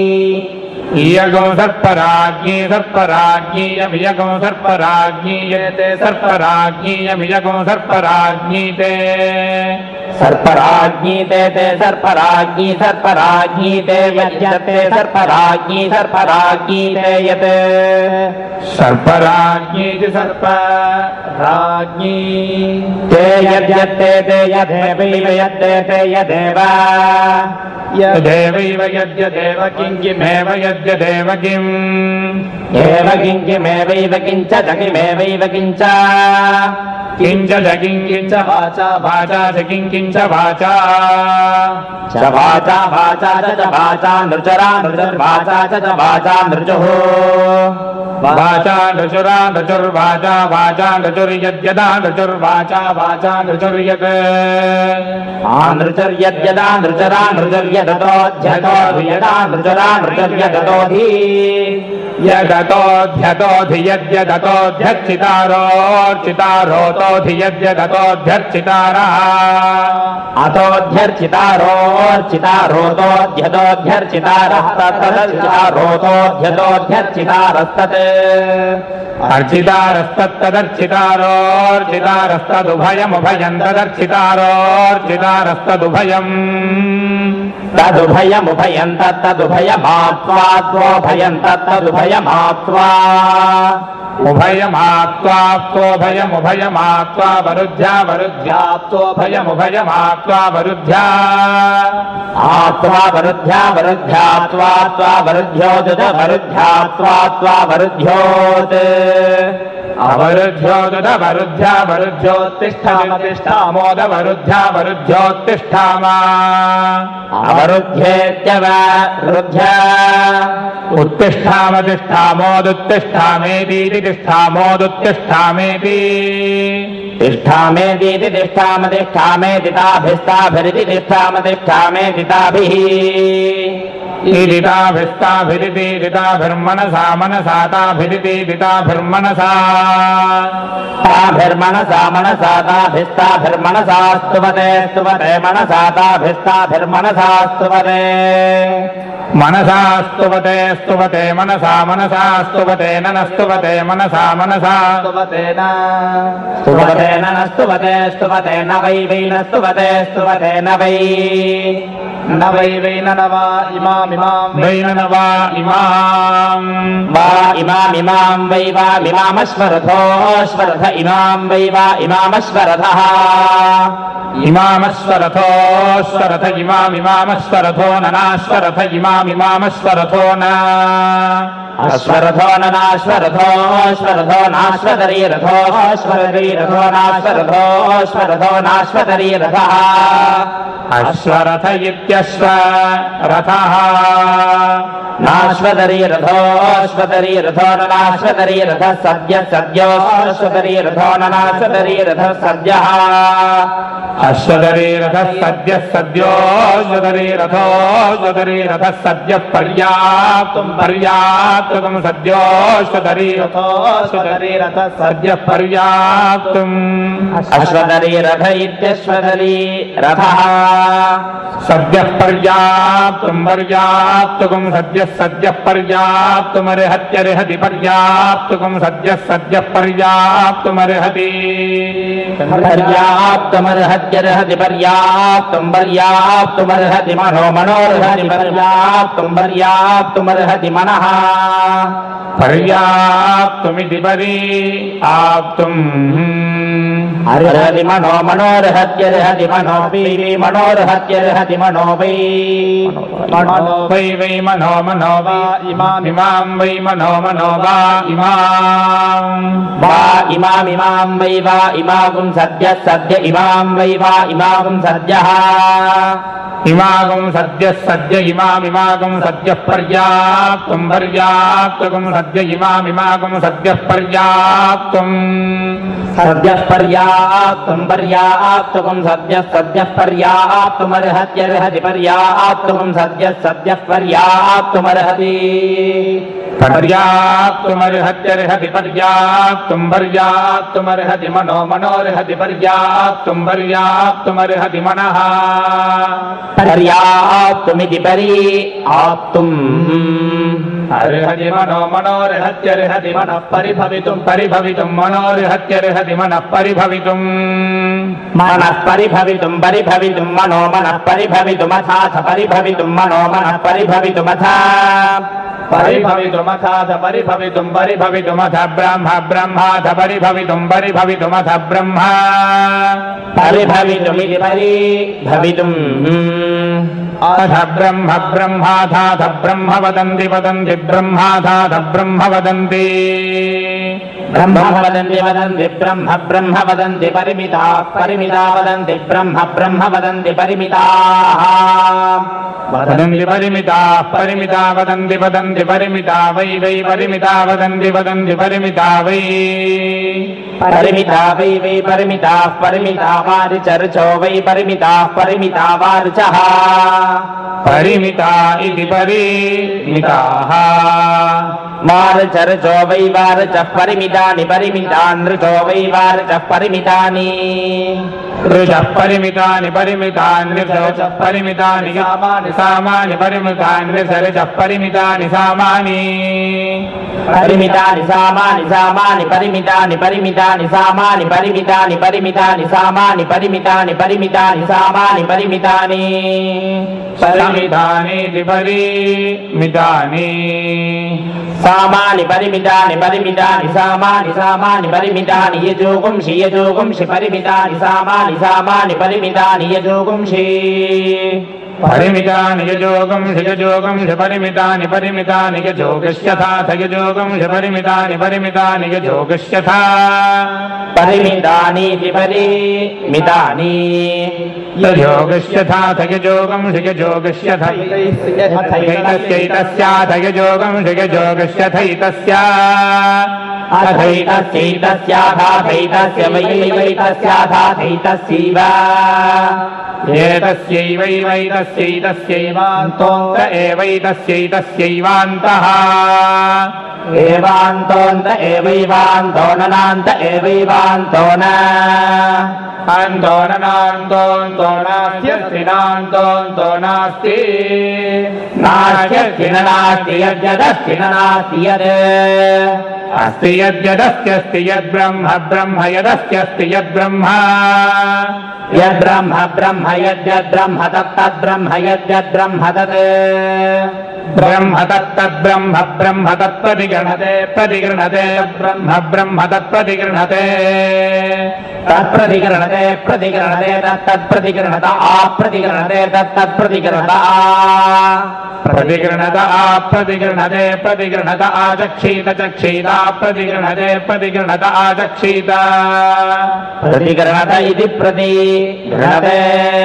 इयगो सर्पराज्ञी सर्पराज्ञी यमियगो सर्पराज्ञी येते सर्पराज्ञी यमियगो सर्पराज्ञी ते सर्पराज्ञी ते ते सर्पराज्ञी सर्पराज्ञी ते यद्यते सर्पराज्ञी सर्पराज्ञी ते यत् सर्पराज्ञी सर्पराज्ञी ते यद्यते ते यदेवैव यद्ते ते यदेव यदेवैव यद्यदेव किं किमेव यद्यदेव किम् एव किं किमेवैव किञ्च च किमेवैव किञ्च किञ्च च किं किञ्च वाचा वाचा च किं किञ्च वाचा च वाचा वाचा च च वाचा नृचरा नृचर्वाचा च च वाचा नृचुः वाचा नृचुरा नृचुर्वाचा वाचा नृचुर्यद्यदा नृचुर्वाचा वाचा नृचुर्यत् नृचर्यद्यदा नृचरा नृचर्यदतोऽध्यतो यदा नृचरा नृचर्यदतोऽधि यदतोऽध्यतोऽधि यद्यदतोऽध्यर्चितारोऽर्चितारोतोऽधि यद्यदतोऽध्यर्चितारः अतोऽध्यर्चितारोऽर्चितारोतोऽध्यतोऽध्यर्चितारः तदर्चितारोतोऽध्यतोऽध्यर्चितारस्तत् अर्चितारस्तत्तदर्चितारोऽर्चितारस्तदुभयमुभयम् तदर्चितारोऽर्चितारस्तदुभयम् तदुभयमुभयम् तत्तदुभयमाप्त्वा त्वोभयम् तत्तदुभयमाप्त्वा उभयमाप्त्वाप्तोभयमुभयमाप्त्वा वरुद्ध्या वरुद्ध्याप्तोभयमुभयमाप्त्वा वरुद्ध्या आप्त्वा वरुद्ध्या वरुद्ध्याप्त्वा त्वा वरुद्ध्योदुत वरुद्ध्याप्त्वा त्वा वरुद्ध्योत् अवरुद्ध्योदुत वरुद्ध्या वरुद्ध्योत्तिष्ठामतिष्ठामोद वरुद्ध्या वरुद्ध्योत्तिष्ठाम अवरुध्येत्यवरुध्य उत्तिष्ठामतिष्ठामोदुत्तिष्ठामेतीति तिष्ठामोदुत्तिष्ठामेति तिष्ठामेतीति तिष्ठामतिष्ठामेति ताभिस्ताभिरिति तिष्ठामतिष्ठामेति ताभिः ईदिताभिस्ताभिरिति दिताभिर्मनसा मनसा ताभिरिति दिताभिर्मनसा ताभिर्मनसा मनसा ताभिस्ताभिर्मनसा स्तुवते स्तुवते मनसा ताभिस्ताभिर्मनसा स्तुवते मनसा स्तुवते स्तुवते मनसा मनसा स्तुवते नन स्तुवते मनसा मनसा स्तुवते न स्तुवते न स्तुवते स्तुवते न वै वै न स्तुवते स्तुवते न वै न वै वै न वा इमामिमां वै न वा इमां वा इमामिमां वै वा इमामश्वरथोश्वरथ इमां वै वा इमामश्वरथः इमामश्वरथोश्वरथ इमामिमामश्वरथो ननाश्वरथ इमामिमामश्वरथो न अश्वरथो ननाश्वरथोश्वरथो नाश्वतरीरथोश्वरतीरथो नाश्वरथोश्वरथो नाश्वतरीरथः अश्वरथ इत्यश्वरथः नाश्वतरीरथोश्वतरीरथो ननाश्वतरीरथः सद्यः सद्योश्वतरीरथो ननाश्वतरीरथः सद्यः अश्वतरीरथः सद्यः सद्योश्वतरीरथोश्वतरीरथः सद्यः पर्याप्तुं पर्याप्तुं सद्योश्वतरीरथोश्वतरीरथः सद्यः पर्याप्तुम् अश्वतरीरथ इत्यश्वतरीरथः सद्यः पर्याप्तुं पर्याप्तुं सद्यः सद्यः पर्याप्तुमर्हत्यर्हति पर्याप्तुं सद्यः सद्यः पर्याप्तुमर्हति पर्याप्तमर्हत्यर्हति पर्याप्तुं पर्याप्तुमर्हति मनो मनोर्हति पर्याप्तुं पर्याप्तुमर्हति मनः पर्याप्तुमिति पर्याप्तुम् अर्हति मनो मनोर्हत्यर्हति मनो वै मनोर्हत्यर्हति मनो वै मनो वै वै मनो मनो वा इमामिमां वै मनो मनो वा इमां वा इमामिमां वै वा इमागुं सद्यः सद्य इमां वै वा इमागुं सद्यः इमागुं सद्यः सद्य इमामिमागुं सद्यः पर्याप्तुं पर्याप्तुं सद्य इमामिमागुं सद्यः पर्याप्तुम् सद्यः पर्याप्तुं पर्याप्तुं सद्यः सद्यः पर्याप्तुमर्हत्यर्हति पर्याप्तुं सद्यः सद्यः पर्याप्तुमर्हति पर्याप्तुमर्हत्यर्हति पर्याप्तुं पर्याप्तुमर्हति मनो मनोर्हति पर्याप्तुं पर्याप्तुमर्हति मनः पर्याप्तुमिति पर्याप्तुम् अर्हति मनो मनोर्हत्यर्हति मनः परिभवितुं परिभवितुं मनोर्हत्यर्हति मनः परिभवितुं मनः परिभवितुं परिभवितुं मनो मनः परिभवितुमथाथ परिभवितुं मनो मनः परिभवितुमथ परिभवितुमथाथ परिभवितुं परिभवितुमथ ब्रह्म ब्रह्माथ परिभवितुं परिभवितुमथ ब्रह्म परिभवितुमिति परिभवितुम् अथ ब्रह्म ब्रह्माथाथ ब्रह्म वदन्ति वदन्ति ब्रह्माथाथ ब्रह्म वदन्ति ब्रह्म वदन्ति वदन्ति ब्रह्म ब्रह्म वदन्ति परिमिता परिमिता वदन्ति ब्रह्म ब्रह्म वदन्ति परिमिताः वदन्ति परिमिता परिमिता वदन्ति वदन्ति परिमिता वै वै परिमिता वदन्ति वदन्ति परिमिता वै परिमिता वै वै परिमिता परिमिता वारिचर्चो वै परिमिता परिमिता वारिचः परिमिता इति परिमिताः वारिचर्चो वै वारिचः परिमितानि परिमितानृचो वै वारिचः परिमितानि ऋचः परिमितानि परिमितान्यृचः परिमितानि सामानि सामानि परिमितान्यृचः परिमितानि सामानि परिमितानि सामानि सामानि परिमितानि परिमितानि सामानि परिमितानि परिमितानि सामानि परिमितानि परिमितानि सामानि परिमितानि परिमितानि परिमितानि सामानि परिमितानि परिमितानि सामानि सामानि परिमितानि यजोगुंषि यजोगुंषि परिमितानि सामानि सामानि परिमितानि यजोगुंषि परिमितानि यजोगं यजोगं परिमितानि परिमितानि यजोगस्यथा यजोगं परिमितानि परिमितानि यजोगस्यथा परिमितानि परिमितानि यजोगस्यथा यजोगं यजोगस्यथा यैतस्यैतस्याथ यजोगं यजोगस्यथैतस्या अथैतस्यैतस्याथैतस्य वै वैतस्याथैतस्यैव एतस्यैवैवैतस्यैतस्यैवान्तोऽन्त एवैतस्यैतस्यैवान्तः एवान्तोऽन्त एवैवान्तो ननान्त एवैवान्तो न अन्तो ननान्तो नास्ति नान्तो नास्ति नास्ति नास्ति यद्यदस्ति नास्ति यद् अस्ति यद्यदस्त्यस्ति यद्ब्रह्म ब्रह्म यदस्त्यस्ति यद्ब्रह्म यद्ब्रह्म ब्रह्म यद्यद्ब्रह्म तत्तद्ब्रह्म यद्यद्ब्रह्म तत् ब्रह्म तत्तद्ब्रह्म ब्रह्म तत्प्रतिगृह्णते प्रतिगृह्णते ब्रह्म ब्रह्म तत्प्रतिगृह्णते तत्प्रतिगृह्णते प्रतिगृह्णते तत्तत्प्रतिगृह्णत आप्रतिगृह्णते तत्तत्प्रतिगृह्णत आ प्रतिगृह्णत आप्रतिगृह्णते प्रतिगृह्णत आचक्षीत चक्षीत प्रतिगृह्णते प्रतिगृह्णत आचक्षीत प्रतिगृह्णत इति प्रतिगृह्णते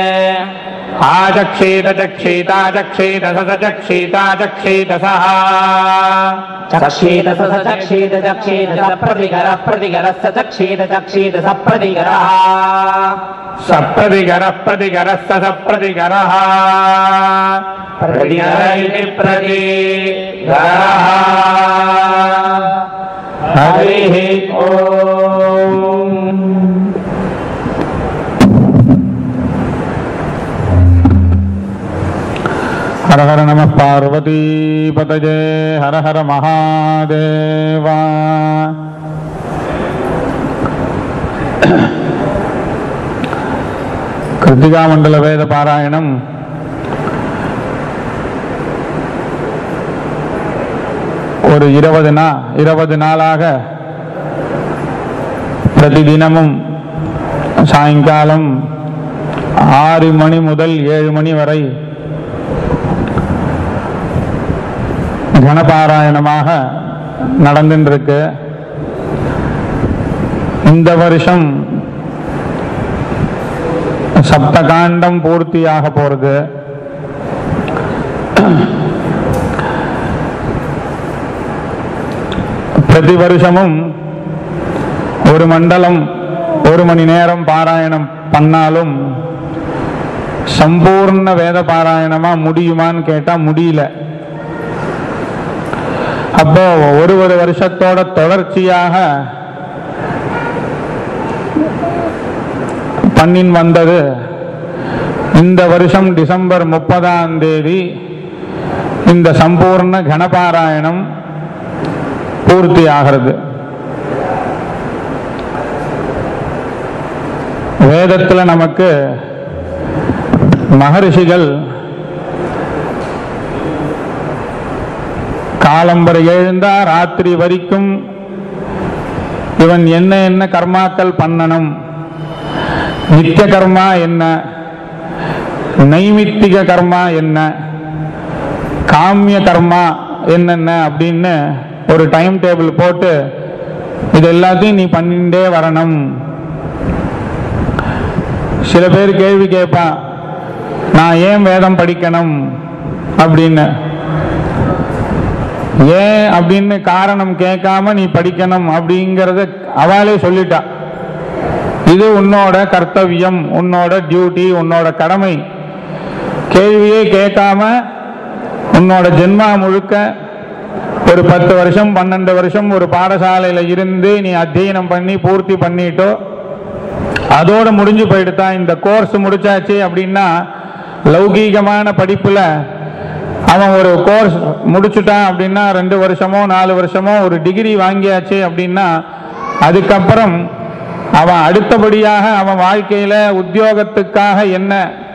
आचक्षीत चक्षीत चक्षीत स चक्षीत चक्षीत सः चक्षीत स चक्षीत चक्षीत स प्रतिगर प्रतिगरः स चक्षीत चक्षीत स प्रतिगरः सप्रतिगरः प्रतिगरः स सप्रतिगरः प्रतिगर इति प्रतिगरः हरिः ओम्। हर हर नमः पार्वती पतये हर हर महादेवा। கிருத்திகா மண்டல வேத பாராயணம் ஒரு இருபது நா இருபது நாளாக பிரதிதினமும் சாயங்காலம் ஆறு மணி முதல் ஏழு மணி வரை கணபாராயணமாக நடந்துருக்கு. இந்த வருஷம் சப்தகாண்டம் பூர்த்தியாக போறது. பிரதி வருஷமும் ஒரு மண்டலம் ஒரு மணி நேரம் பாராயணம் பண்ணாலும் சம்பூர்ண வேத பாராயணமா முடியுமான்னு கேட்டா முடியல. அப்போ ஒரு ஒரு வருஷத்தோட தொடர்ச்சியாக பண்ணின் வந்தது. இந்த வருஷம் டிசம்பர் முப்பதாம் தேதி இந்த சம்பூர்ண கணபாராயணம் பூர்த்தி ஆகிறது. வேதத்துல நமக்கு மகரிஷிகள் காலம்பரை எழுந்தா ராத்திரி வரைக்கும் இவன் என்ன என்ன கர்மாக்கள் பண்ணணும், நித்திய கர்மா என்ன, நைமித்திக கர்மா என்ன, காமிய கர்மா என்னென்ன அப்படின்னு ஒரு டைம் டேபிள் போட்டு இது எல்லாத்தையும் நீ பண்ணிட்டே வரணும். சில பேர் கேள்வி கேட்பான், நான் ஏன் வேதம் படிக்கணும் அப்படின்னு. ஏன் அப்படின்னு காரணம் கேட்காம நீ படிக்கணும் அப்படிங்கறத அவளே சொல்லிட்டா. இது உன்னோட கர்த்தவியம், உன்னோட டியூட்டி, உன்னோட கடமை. கேள்வியே கேட்காம உன்னோட ஜென்மா முழுக்க ஒரு பத்து வருஷம் பன்னெண்டு வருஷம் ஒரு பாடசாலையில இருந்து நீ அத்தியனம் பண்ணி பூர்த்தி பண்ணிட்டோ அதோட முடிஞ்சு போயிடுதா. இந்த கோர்ஸ் முடிச்சாச்சு அப்படின்னா லௌகீகமான படிப்புல அவன் ஒரு கோர்ஸ் முடிச்சுட்டான் அப்படின்னா ரெண்டு வருஷமோ நாலு வருஷமோ ஒரு டிகிரி வாங்கியாச்சு அப்படின்னா அதுக்கப்புறம் அவன் அடுத்தபடியாக அவன் வாழ்க்கையில உத்தியோகத்துக்காக என்ன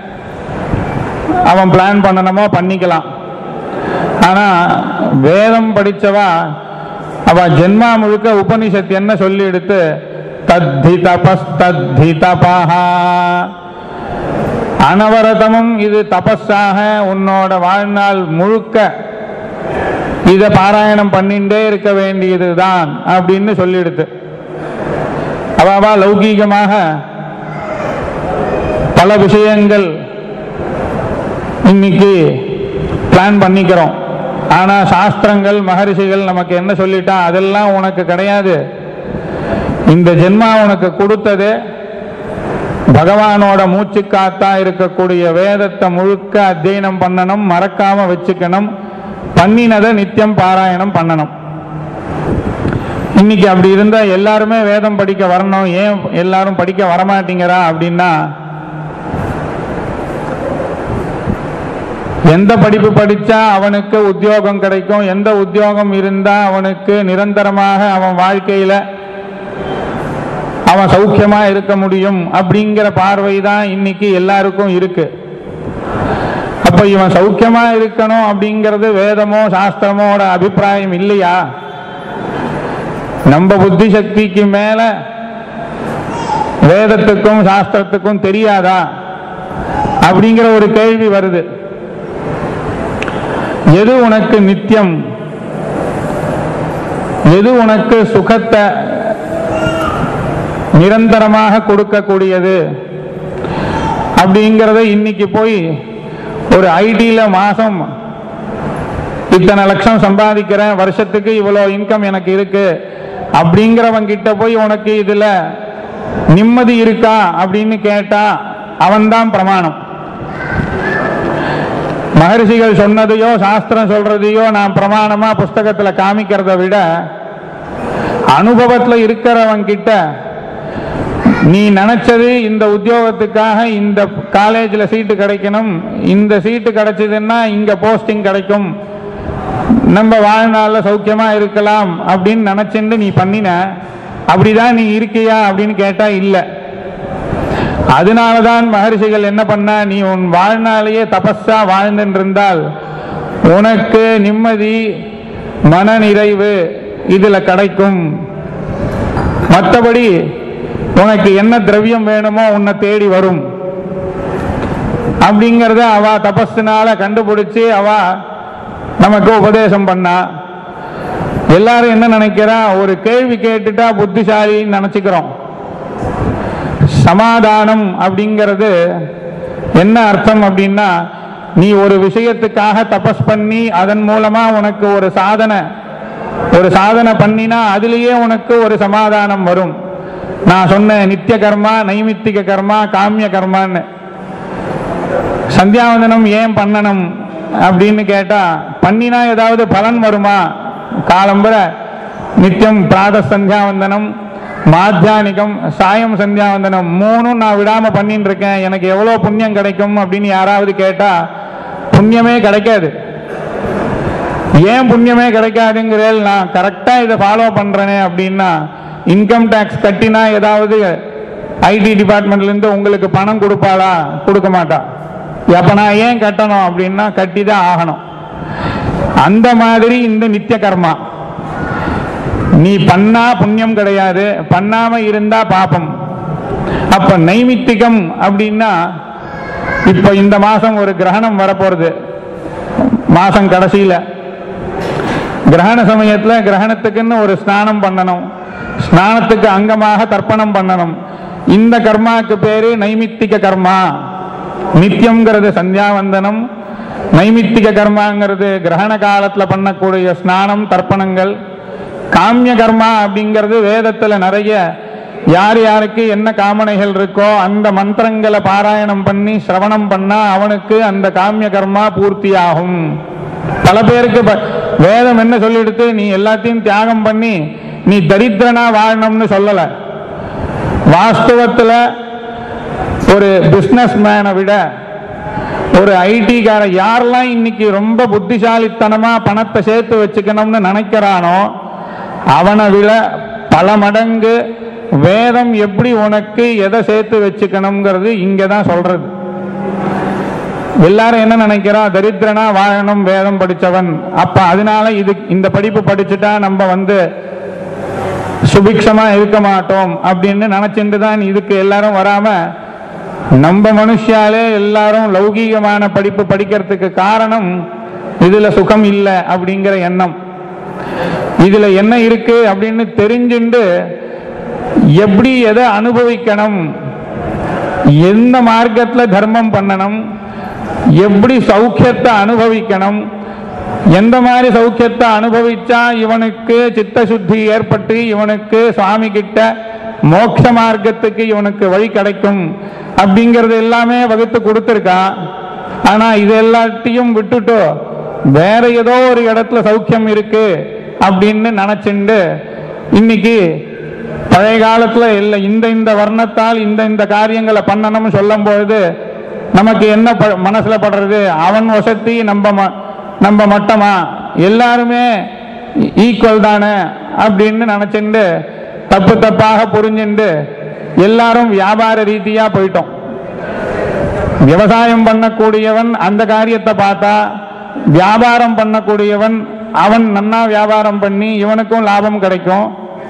அவன் பிளான் பண்ணணுமோ பண்ணிக்கலாம். ஆனா வேதம் படிச்சவா அவ ஜென்மா முழுக்க உபனிஷத் என்ன சொல்லி எடுத்து தத்தி தபஸ் தத்தி தபஹா அனவரதமும் இது தபஸாக உன்னோட வாழ்நாள் முழுக்க இதை பாராயணம் பண்ணிட்டே இருக்க வேண்டியதுதான் அப்படின்னு சொல்லிடுது. அவாவா லௌகீகமாக பல விஷயங்கள் இன்னைக்கு பிளான் பண்ணிக்கிறோம். ஆனா சாஸ்திரங்கள் மகரிஷிகள் நமக்கு என்ன சொல்லிட்டா, அதெல்லாம் உனக்கு கிடையாது. இந்த ஜென்மா உனக்கு கொடுத்தது பகவானோட மூச்சு காத்தா இருக்கக்கூடிய வேதத்தை முழுக்க அத்தியனம் பண்ணணும், மறக்காம வச்சுக்கணும், பண்ணினதை நித்தியம் பாராயணம் பண்ணணும். இன்னைக்கு அப்படி இருந்தா எல்லாருமே வேதம் படிக்க வரணும். ஏன் எல்லாரும் படிக்க வரமாட்டீங்கிறா அப்படின்னா, எந்த படிப்பு படிச்சா அவனுக்கு உத்தியோகம் கிடைக்கும், எந்த உத்தியோகம் இருந்தா அவனுக்கு நிரந்தரமாக அவன் வாழ்க்கையில அவன் சௌக்கியமா இருக்க முடியும் அப்படிங்கிற பார்வை தான் இன்னைக்கு எல்லாருக்கும் இருக்கு. அப்ப இவன் சௌக்கியமா இருக்கணும் அப்படிங்கிறது வேதமோ சாஸ்திரமோட அபிப்பிராயம் இல்லையா? நம்ம புத்தி சக்திக்கு மேல வேதத்துக்கும் சாஸ்திரத்துக்கும் தெரியாதா அப்படிங்கிற ஒரு கேள்வி வருது. எது உனக்கு நித்தியம், எது உனக்கு சுகத்தை நிரந்தரமாக கொடுக்கக்கூடியது அப்படிங்கிறத இன்னைக்கு போய் ஒரு ஐடியில மாசம் இத்தனை லட்சம் சம்பாதிக்கிறேன், வருஷத்துக்கு இவ்வளவு இன்கம் எனக்கு இருக்கு அப்படிங்கிறவன் கிட்ட போய் உனக்கு இதுல நிம்மதி இருக்கா அப்படின்னு கேட்டா அவன்தான் பிரமாணம். மகரிஷிகள் சொன்னதையோ சாஸ்திரம் சொல்றதையோ நான் பிரமாணமா புஸ்தகத்துல காமிக்கிறத விட அனுபவத்துல இருக்கிறவன் கிட்ட நீ நினைச்சது இந்த உத்தியோகத்துக்காக இந்த காலேஜில் சீட்டு கிடைக்கணும், இந்த சீட்டு கிடைச்சதுன்னா இங்க போஸ்டிங் கிடைக்கும், நம்ம வாழ்நாளில் சௌக்கியமா இருக்கலாம் அப்படின்னு நினைச்சுட்டு நீ பண்ணின, அப்படிதான் நீ இருக்கியா அப்படின்னு கேட்டா இல்லை. அதனாலதான் மகரிஷிகள் என்ன பண்ண, நீ உன் வாழ்நாளையே தபஸா வாழ்ந்துட்டு இருந்தால் உனக்கு நிம்மதி மன நிறைவு இதுல கிடைக்கும். மற்றபடி உனக்கு என்ன திரவியம் வேணுமோ உன்னை தேடி வரும் அப்படிங்கறத அவ தபஸ்னால கண்டுபிடிச்சு அவ நமக்கு உபதேசம் பண்ணா. எல்லாரும் என்ன நினைக்கிறா, ஒரு கேள்வி கேட்டுட்டா புத்திசாலின்னு நினைச்சுக்கிறோம். சமாதானம் அப்படிங்கிறது என்ன அர்த்தம் அப்படின்னா, நீ ஒரு விஷயத்துக்காக தபஸ் பண்ணி அதன் மூலமா உனக்கு ஒரு சாதனை ஒரு சாதனை பண்ணினா அதுலயே உனக்கு ஒரு சமாதானம் வரும். நான் சொன்ன நித்திய கர்மா, நைமித்திக கர்மா, காமிய கர்மான்னு. சந்தியாவந்தனம் ஏன் பண்ணணும் அப்படின்னு கேட்டா, பண்ணினா ஏதாவது பலன் வருமா? காலம்பர நித்தியம் பிராத சந்தியாவந்தனம், மாத்தியானிகம், சாயம் சந்தியாவந்தனம் மூணும் நான் விடாம பண்ணிட்டு இருக்கேன், எனக்கு எவ்வளவு புண்ணியம் கிடைக்கும் அப்படின்னு யாராவது கேட்டா புண்ணியமே கிடைக்காது. ஏன் புண்ணியமே கிடைக்காதுங்கிறேன், நான் கரெக்டா இதை ஃபாலோ பண்றேனே அப்படின்னா, இன்கம் டாக்ஸ் கட்டினா ஏதாவது ஐடி டிபார்ட்மெண்ட்ல இருந்து உங்களுக்கு பணம் கொடுப்பாளா? கொடுக்க மாட்டா. அப்ப நான் ஏன் கட்டணும் அப்படின்னா, கட்டி தான் ஆகணும். அந்த மாதிரி இந்த நித்திய கர்மா நீ பண்ணா புண்ணியம் கிடையாது, பண்ணாம இருந்தா பாபம். அப்ப நைமித்திகம் அப்படின்னா, இப்ப இந்த மாசம் ஒரு கிரகணம் வரப்போறது, மாசம் கடைசியில கிரகண சமயத்துல கிரகணத்துக்குன்னு ஒரு ஸ்நானம் பண்ணணும், ஸ்நானத்துக்கு அங்கமாக தர்ப்பணம் பண்ணணும். இந்த கர்மாக்கு பேரு நைமித்திக கர்மா. நித்தியம்ங்கிறது சந்தியாவந்தனம், நைமித்திக கர்மாங்கிறது கிரகண காலத்துல பண்ணக்கூடிய ஸ்நானம் தர்ப்பணங்கள். காமிய கர்மா அப்படிங்கிறது வேதத்துல நிறைய யார் யாருக்கு என்ன காமனைகள் இருக்கோ அந்த மந்திரங்களை பாராயணம் பண்ணி சிரவணம் பண்ணா அவனுக்கு அந்த காமிய கர்மா பூர்த்தி ஆகும். பல பேருக்கு வேதம் என்ன சொல்லிடுத்து, நீ எல்லாத்தையும் தியாகம் பண்ணி நீ தரித்திரனா வாழணும்னு சொல்லல. வாஸ்தவத்துல ஒரு பிசினஸ் மேனை விட ஒரு ஐடி கார யாரெல்லாம் இன்னைக்கு ரொம்ப புத்திசாலித்தனமா பணத்தை சேர்த்து வச்சுக்கணும்னு நினைக்கிறானோ அவனை விட பல மடங்கு வேதம் எப்படி உனக்கு எதை சேர்த்து வச்சுக்கணுங்கிறது இங்கதான் சொல்றது. எல்லாரும் என்ன நினைக்கிறா, தரித்திரனா வாழணும் வேதம் படிச்சவன், அப்ப அதனால இது இந்த படிப்பு படிச்சுட்டா நம்ம வந்து சுபிக்ஷமா இருக்க மாட்டோம் அப்படின்னு நினைச்சுட்டு தான் இதுக்கு எல்லாரும் வராம நம்ம மனுஷாலே எல்லாரும் லௌகீகமான படிப்பு படிக்கிறதுக்கு காரணம் இதுல சுகம் இல்லை அப்படிங்கிற எண்ணம். இதுல என்ன இருக்கு அப்படின்னு தெரிஞ்சுண்டு எப்படி எதை அனுபவிக்கணும், எந்த மார்க்கத்துல தர்மம் பண்ணணும், எப்படி சௌக்கியத்தை அனுபவிக்கணும், எந்த மாதிரி சௌக்கியத்தை அனுபவிச்சா இவனுக்கு சித்த சுத்தி ஏற்பட்டு இவனுக்கு சுவாமி கிட்ட மோட்ச மார்க்கத்துக்கு இவனுக்கு வழி கிடைக்கும் அப்படிங்கறது எல்லாமே வகுத்து கொடுத்திருக்கா. ஆனா இது எல்லாத்தையும் விட்டுட்டு வேற ஏதோ ஒரு இடத்துல சௌக்கியம் இருக்கு அப்படின்னு நினைச்சுண்டு இன்னைக்கு பழைய காலத்துல இல்லை இந்த இந்த வர்ணத்தால் இந்த இந்த காரியங்களை பண்ணணும்னு சொல்லும் பொழுது நமக்கு என்ன மனசுல படுறது, அவன் வசதி நம்ம நம்ம மட்டமா, எல்லாருமே ஈக்குவல் தானே அப்படின்னு நினைச்சுண்டு தப்பு தப்பாக புரிஞ்சுண்டு எல்லாரும் வியாபார ரீதியா போயிட்டோம். விவசாயம் பண்ணக்கூடியவன் அந்த காரியத்தை பார்த்தா, வியாபாரம் பண்ணக்கூடியவன் அவன் நன்னா வியாபாரம் பண்ணி இவனுக்கும் லாபம் கிடைக்கும்.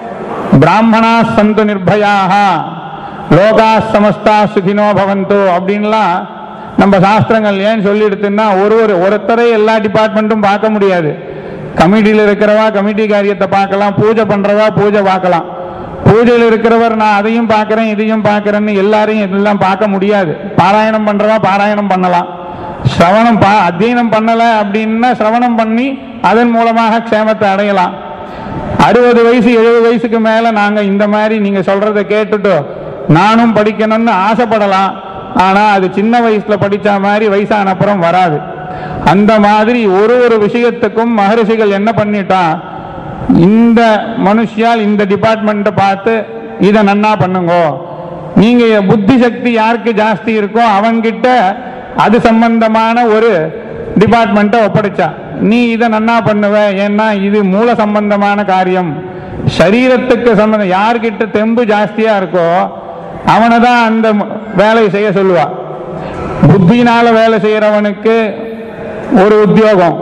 பிராமணா சந்து நிர்பயாக லோகா சமஸ்தா சுகினோ பவந்தோ அப்படின்லாம் நம்ம சாஸ்திரங்கள் ஏன் சொல்லி எடுத்துன்னா, ஒரு ஒரு ஒருத்தரை எல்லா டிபார்ட்மெண்ட்டும் பார்க்க முடியாது. கமிட்டியில் இருக்கிறவா கமிட்டி காரியத்தை பார்க்கலாம், பூஜை பண்றவா பூஜை பார்க்கலாம். பூஜையில் இருக்கிறவர் நான் அதையும் பார்க்கிறேன் இதையும் பார்க்கிறேன்னு எல்லாரையும் இதெல்லாம் பார்க்க முடியாது. பாராயணம் பண்றவா பாராயணம் பண்ணலாம், சிரவணம் பா அத்தியனம் பண்ணல அப்படின்னா சிரவணம் பண்ணி அதன் மூலமாக க்ஷேமத்தை அடையலாம். அறுபது வயசு எழுபது வயசுக்கு மேல நாங்க இந்த மாதிரி நீங்க சொல்றதை கேட்டுட்டு நானும் படிக்கணும்னு ஆசைப்படலாம். ஆனா அது சின்ன வயசுல படிச்ச மாதிரி வயசான அப்புறம் வராது. அந்த மாதிரி ஒரு ஒரு விஷயத்துக்கும் மகரிஷிகள் என்ன பண்ணிட்டா, இந்த மனுஷியால் இந்த டிபார்ட்மெண்ட்டை பார்த்து இதை நன்னா பண்ணுங்க, நீங்க புத்தி சக்தி யாருக்கு ஜாஸ்தி இருக்கோ அவன்கிட்ட அது சம்பந்தமான ஒரு டிபார்ட்மெண்ட்டை ஒப்படைச்சா, நீ இதை நன்னா பண்ணுவ, ஏன்னா இது மூல சம்பந்தமான காரியம், சரீரத்துக்கு சம்பந்தம். யார்கிட்ட தெம்பு ஜாஸ்தியா இருக்கோ அவனை தான் அந்த வேலையை செய்ய சொல்லுவா. புத்தினால வேலை செய்யறவனுக்கு ஒரு உத்தியோகம்,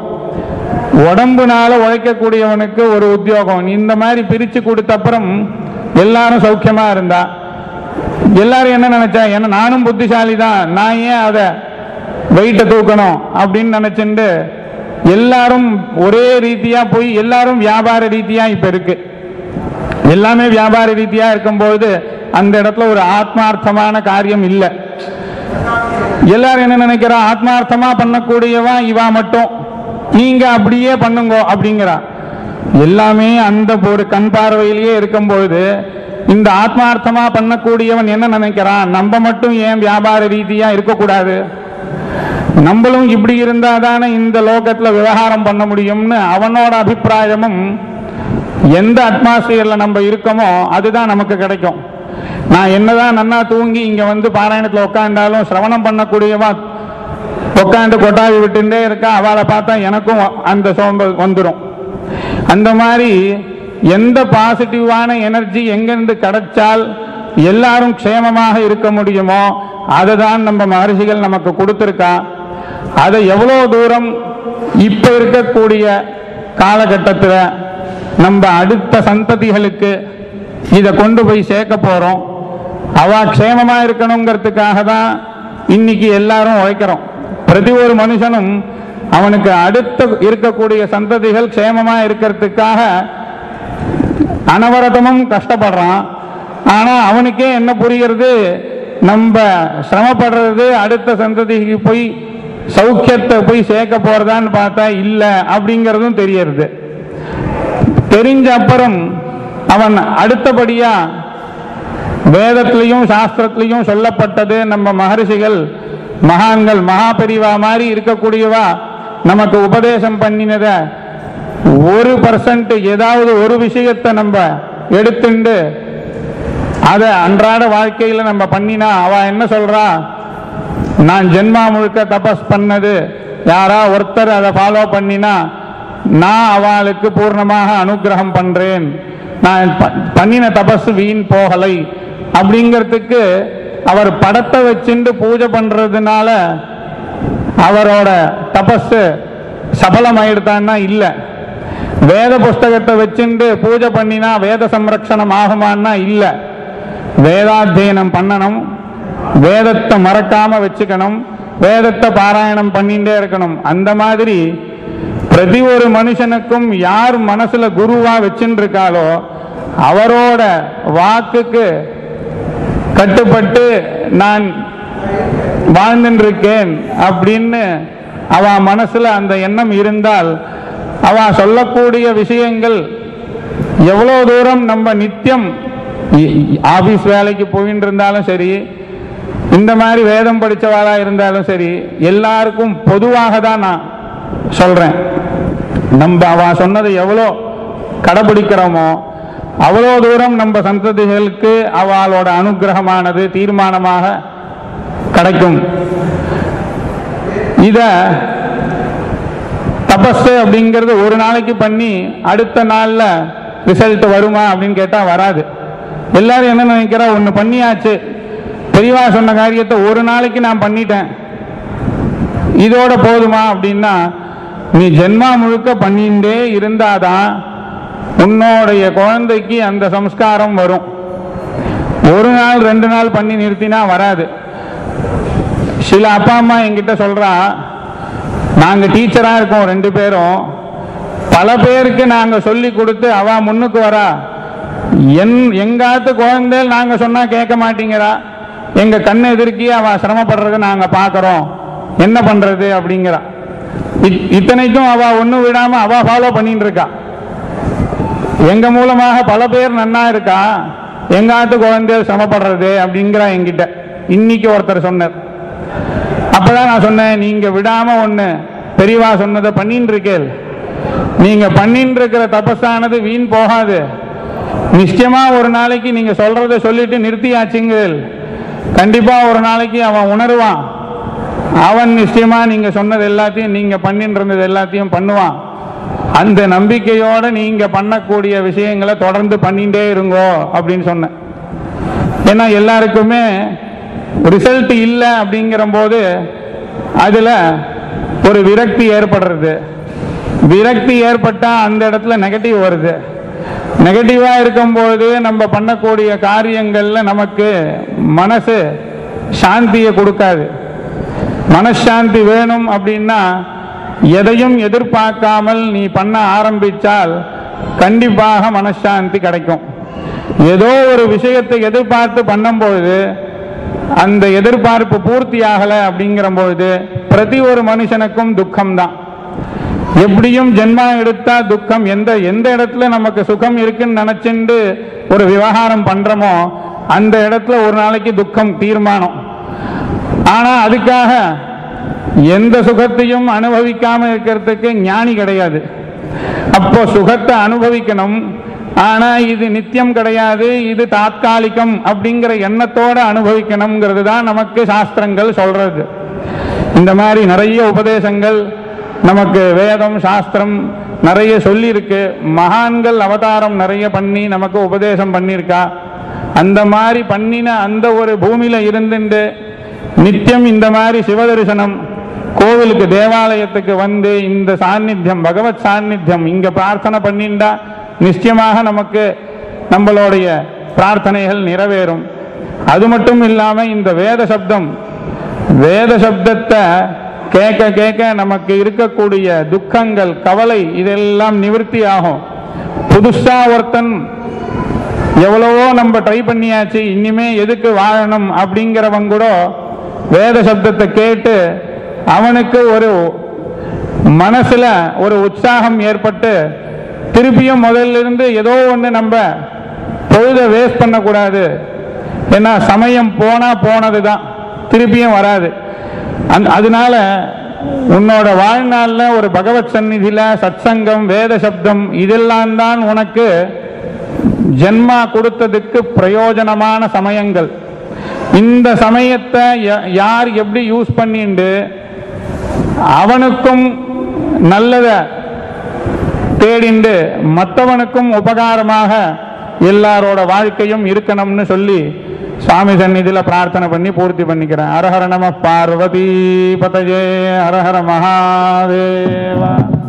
உடம்புனால உழைக்கக்கூடியவனுக்கு ஒரு உத்தியோகம். இந்த மாதிரி பிரிச்சு கொடுத்த அப்புறம் எல்லாரும் சௌக்கியமா இருந்தா. எல்லாரும் என்ன நினைச்சா, ஏன்னா நானும் புத்திசாலி தான், நான் ஏன் அதை வெயிட்ட தூக்கணும் அப்படின்னு நினைச்சுட்டு எல்லாரும் ஒரே ரீதியா போய் எல்லாரும் வியாபார ரீதியா இப்ப இருக்கு. எல்லாமே வியாபார ரீதியா இருக்கும்போது அந்த இடத்துல ஒரு ஆத்மார்த்தமான காரியம் இல்லை. எல்லாரும் என்ன நினைக்கிறா, ஆத்மார்த்தமா பண்ணக்கூடியவா இவா மட்டும், நீங்க அப்படியே பண்ணுங்க அப்படிங்கிறா. எல்லாமே அந்த ஒரு கண் பார்வையிலேயே இருக்கும்போது இந்த ஆத்மார்த்தமா பண்ணக்கூடியவன் என்ன நினைக்கிறான், நம்ம மட்டும் ஏன் வியாபார ரீதியா இருக்கக்கூடாது, நம்மளும் இப்படி இருந்தா தானே இந்த லோகத்துல விவகாரம் பண்ண முடியும்னு அவனோட அபிப்பிராயமும் எந்த அட்மாஸ்பியர்ல நம்ம இருக்கோமோ அதுதான் நமக்கு கிடைக்கும். நான் என்னதான் நன்னா தூங்கி இங்க வந்து பாராயணத்துல உட்காண்டாலும் சிரவணம் பண்ணக்கூடியவா உட்காந்து கொட்டாவி விட்டுட்டே இருக்கா, அவளை பார்த்தா எனக்கும் அந்த சோம்பல் வந்துடும். அந்த மாதிரி எந்த பாசிட்டிவான எனர்ஜி எங்கிருந்து கிடைச்சால் எல்லாரும் க்ஷேமமாக இருக்க முடியுமோ அதை தான் நம்ம மகரிஷிகள் நமக்கு கொடுத்திருக்கா. அதை எவ்வளவு தூரம் இப்ப இருக்கக்கூடிய காலகட்டத்தில் நம்ம அடுத்த சந்ததிகளுக்கு இதை கொண்டு போய் சேர்க்க போறோம். அவ க்ஷேமமா இருக்கணுங்கிறதுக்காக தான் இன்னைக்கு எல்லாரும் உழைக்கிறோம். பிரதி ஒரு மனுஷனும் அவனுக்கு அடுத்த இருக்கக்கூடிய சந்ததிகள் க்ஷேமமா இருக்கிறதுக்காக அனவரதமும் கஷ்டப்படுறான். ஆனா அவனுக்கே என்ன புரிகிறது, நம்ம சிரமப்படுறது அடுத்த சந்ததிக்கு போய் சௌக்கியத்தை போய் சேர்க்க போறதான்னு பார்த்தா இல்ல அப்படிங்கிறதும் தெரியறது. தெரிஞ்ச அப்புறம் அவன் அடுத்தபடியா வேதத்திலையும் சாஸ்திரத்திலையும் சொல்லப்பட்டது, நம்ம மகரிஷிகள் மகான்கள் மகாபெரிவா மாதிரி இருக்கக்கூடியவா நமக்கு உபதேசம் பண்ணினத ஒரு பர்சன்ட் ஏதாவது ஒரு விஷயத்தை நம்ம எடுத்துண்டு அதை அன்றாட வாழ்க்கையில நம்ம பண்ணினா அவ என்ன சொல்றா, நான் ஜென்மா முழுக்க தபஸ் பண்ணது யாரா ஒருத்தர் அதை ஃபாலோ பண்ணினா நான் அவளுக்கு பூர்ணமாக அனுகிரகம் பண்றேன், நான் பண்ணின தபஸ் வீண் போகலை அப்படிங்கிறதுக்கு அவர் படத்தை வச்சுட்டு பூஜை பண்றதுனால அவரோட தபஸ் சபலமாயிடுதான்னா இல்ல. வேத புஸ்தகத்தை வச்சுட்டு பூஜை பண்ணினா வேத சம்ரக்ஷணம் ஆகுமான்னா இல்ல. வேதாத்தியனம் பண்ணணும், வேதத்தை மறக்காம வச்சுக்கணும், வேதத்தை பாராயணம் பண்ணிட்டே இருக்கணும். அந்த மாதிரி பிரதி ஒரு மனுஷனுக்கும் யார் மனசுல குருவா வச்சுட்டு இருக்காளோ அவரோட வாக்குக்கு கட்டுப்பட்டு நான் வாழ்ந்துட்டு இருக்கேன் அப்படின்னு அவ மனசுல அந்த எண்ணம் இருந்தால் அவ சொல்லக்கூடிய விஷயங்கள் எவ்வளவு தூரம் நம்ம நித்தியம் ஆபீஸ் வேலைக்கு போயிட்டு இருந்தாலும் சரி, இந்த மாதிரி வேதம் படிச்சவாளா இருந்தாலும் சரி, எல்லாருக்கும் பொதுவாக தான் நான் சொல்றேன். நம்ம அவ சொன்னதை எவ்வளோ கடைபிடிக்கிறோமோ அவ்வளோ தூரம் நம்ம சந்ததிகளுக்கு அவளோட அனுகிரகமானது தீர்மானமாக கிடைக்கும். இத தபஸ் அப்படிங்கிறது ஒரு நாளைக்கு பண்ணி அடுத்த நாள்ல ரிசல்ட் வருமா அப்படின்னு கேட்டா வராது. எல்லாரும் என்ன நினைக்கிறா, ஒண்ணு பண்ணியாச்சு, பெரியவா சொன்ன காரியத்தை ஒரு நாளைக்கு நான் பண்ணிட்டேன், இதோட போதுமா அப்படின்னா, நீ ஜென்மா முழுக்க பண்ணிட்டே இருந்தாதான் உன்னோடைய குழந்தைக்கு அந்த சம்ஸ்காரம் வரும். ஒரு நாள் ரெண்டு நாள் பண்ணி நிறுத்தினா வராது. சில அப்பா அம்மா என்கிட்ட சொல்றா, நாங்க டீச்சரா இருக்கோம் ரெண்டு பேரும், பல பேருக்கு நாங்க சொல்லி கொடுத்து அவ முன்னுக்கு வரா, என் எங்காத்து குழந்தைகள் நாங்க சொன்னா கேட்க மாட்டேங்கிறா, எங்க கண்ணு எதிர்க்கியே அவ சிரமப்படுறத நாங்க பாக்குறோம், என்ன பண்றது அப்படிங்கிறா. இத்தனைக்கும் அவ ஒண்ணு விடாம அவ ஃபாலோ பண்ணிட்டு இருக்கா. எங்க மூலமாக பல பேர் நன்னா இருக்கா, எங்காத்து குழந்தைகள் சிரமப்படுறது அப்படிங்கிறா என்கிட்ட. இன்னைக்கு ஒருத்தர் சொன்னார். அப்பதான் நான் சொன்னேன், நீங்க விடாம ஒண்ணு பெரியவா சொன்னதை பண்ணிட்டு இருக்கேன், நீங்க பண்ணிட்டு இருக்கிற தபஸானது வீண் போகாது. நிச்சயமா ஒரு நாளைக்கு நீங்க சொல்றதை சொல்லிட்டு நிறுத்தியாச்சுங்க, கண்டிப்பா ஒரு நாளைக்கு அவன் உணர்வான். அவன் நிச்சயமா நீங்க சொன்னது எல்லாத்தையும், நீங்க பண்ணிட்டு இருந்தது எல்லாத்தையும் பண்ணுவான். அந்த நம்பிக்கையோட நீங்க பண்ணக்கூடிய விஷயங்களை தொடர்ந்து பண்ணிட்டே இருங்கோ அப்படின்னு சொன்னேன். ஏன்னா எல்லாருக்குமே ரிசல்ட் இல்லை அப்படிங்கிற போது அதுல ஒரு விரக்தி ஏற்படுறது. விரக்தி ஏற்பட்டா அந்த இடத்துல நெகட்டிவ் வருது. நெகட்டிவா இருக்கும்போது நம்ம பண்ணக்கூடிய காரியங்கள்ல நமக்கு மனசு சாந்தியை கொடுக்காது. மனசாந்தி வேணும் அப்படின்னா எதையும் எதிர்பார்க்காமல் நீ பண்ண ஆரம்பிச்சால் கண்டிப்பாக மனசாந்தி கிடைக்கும். ஏதோ ஒரு விஷயத்தை எதிர்பார்த்து பண்ணும்போது அந்த எதிர்பார்ப்பு பூர்த்தி ஆகலை அப்படிங்கிற பொழுது பிரதி ஒரு மனுஷனுக்கும் துக்கம் தான். எப்படியும் ஜென்மா எடுத்தா துக்கம். எந்த எந்த இடத்துல நமக்கு சுகம் இருக்குன்னு நினைச்சுண்டு ஒரு விவகாரம் பண்றோமோ அந்த இடத்துல ஒரு நாளைக்கு துக்கம் தீர்மானம். ஆனா அதுக்காக எந்த சுகத்தையும் அனுபவிக்காம இருக்கிறதுக்கு ஞானி கிடையாது. அப்போ சுகத்தை அனுபவிக்கணும், ஆனா இது நித்தியம் கிடையாது, இது தாத்காலிகம் அப்படிங்கிற எண்ணத்தோட அனுபவிக்கணுங்கிறது தான் நமக்கு சாஸ்திரங்கள் சொல்றது. இந்த மாதிரி நிறைய உபதேசங்கள் நமக்கு வேதம் சாஸ்திரம் நிறைய சொல்லி இருக்கு. மகான்கள் அவதாரம் நிறைய பண்ணி நமக்கு உபதேசம் பண்ணியிருக்கா. அந்த மாதிரி பண்ணின அந்த ஒரு பூமியில இருந்துட்டு நித்தியம் இந்த மாதிரி சிவதரிசனம், கோவிலுக்கு தேவாலயத்துக்கு வந்து இந்த சாநித்தியம், பகவத் சாநித்தியம் இங்க பிரார்த்தனை பண்ணிண்டா நிச்சயமாக நமக்கு நம்மளுடைய பிரார்த்தனைகள் நிறைவேறும். அது மட்டும் இல்லாம இந்த வேத சப்தம், வேத சப்தத்தை கேட்க கேட்க நமக்கு இருக்கக்கூடிய துக்கங்கள், கவலை இதெல்லாம் நிவர்த்தி ஆகும். புதுசா ஒருத்தன் எவ்வளவோ நம்ம ட்ரை பண்ணியாச்சு, இனிமே எதுக்கு வாழணும் அப்படிங்கிறவங்க கூட வேத சப்தத்தை கேட்டு அவனுக்கு ஒரு மனசுல ஒரு உற்சாகம் ஏற்பட்டு திருப்பியும் முதல்ல இருந்து ஏதோ ஒன்று நம்ம பொழுத வேஸ்ட் பண்ணக்கூடாது. ஏன்னா சமயம் போனா போனது தான், திருப்பியும் வராது. அதனால உன்னோட வாழ்நாளில் ஒரு பகவத் சந்நிதியில சத்சங்கம், வேத சப்தம் இதெல்லாம் தான் உனக்கு ஜென்மா கொடுத்ததுக்கு பிரயோஜனமான சமயங்கள். இந்த சமயத்தை யார் எப்படி யூஸ் பண்ணிண்டு அவனுக்கும் நல்லத தேடிண்டு மற்றவனுக்கும் உபகாரமாக எல்லாரோட வாழ்க்கையும் இருக்கணும்னு சொல்லி சுவாமி சந்நிதியில பிரார்த்தனை பண்ணி பூர்த்தி பண்ணிக்கிறேன். ஹரஹர நம பார்வதி பதஜே, ஹரஹர மகாதேவா.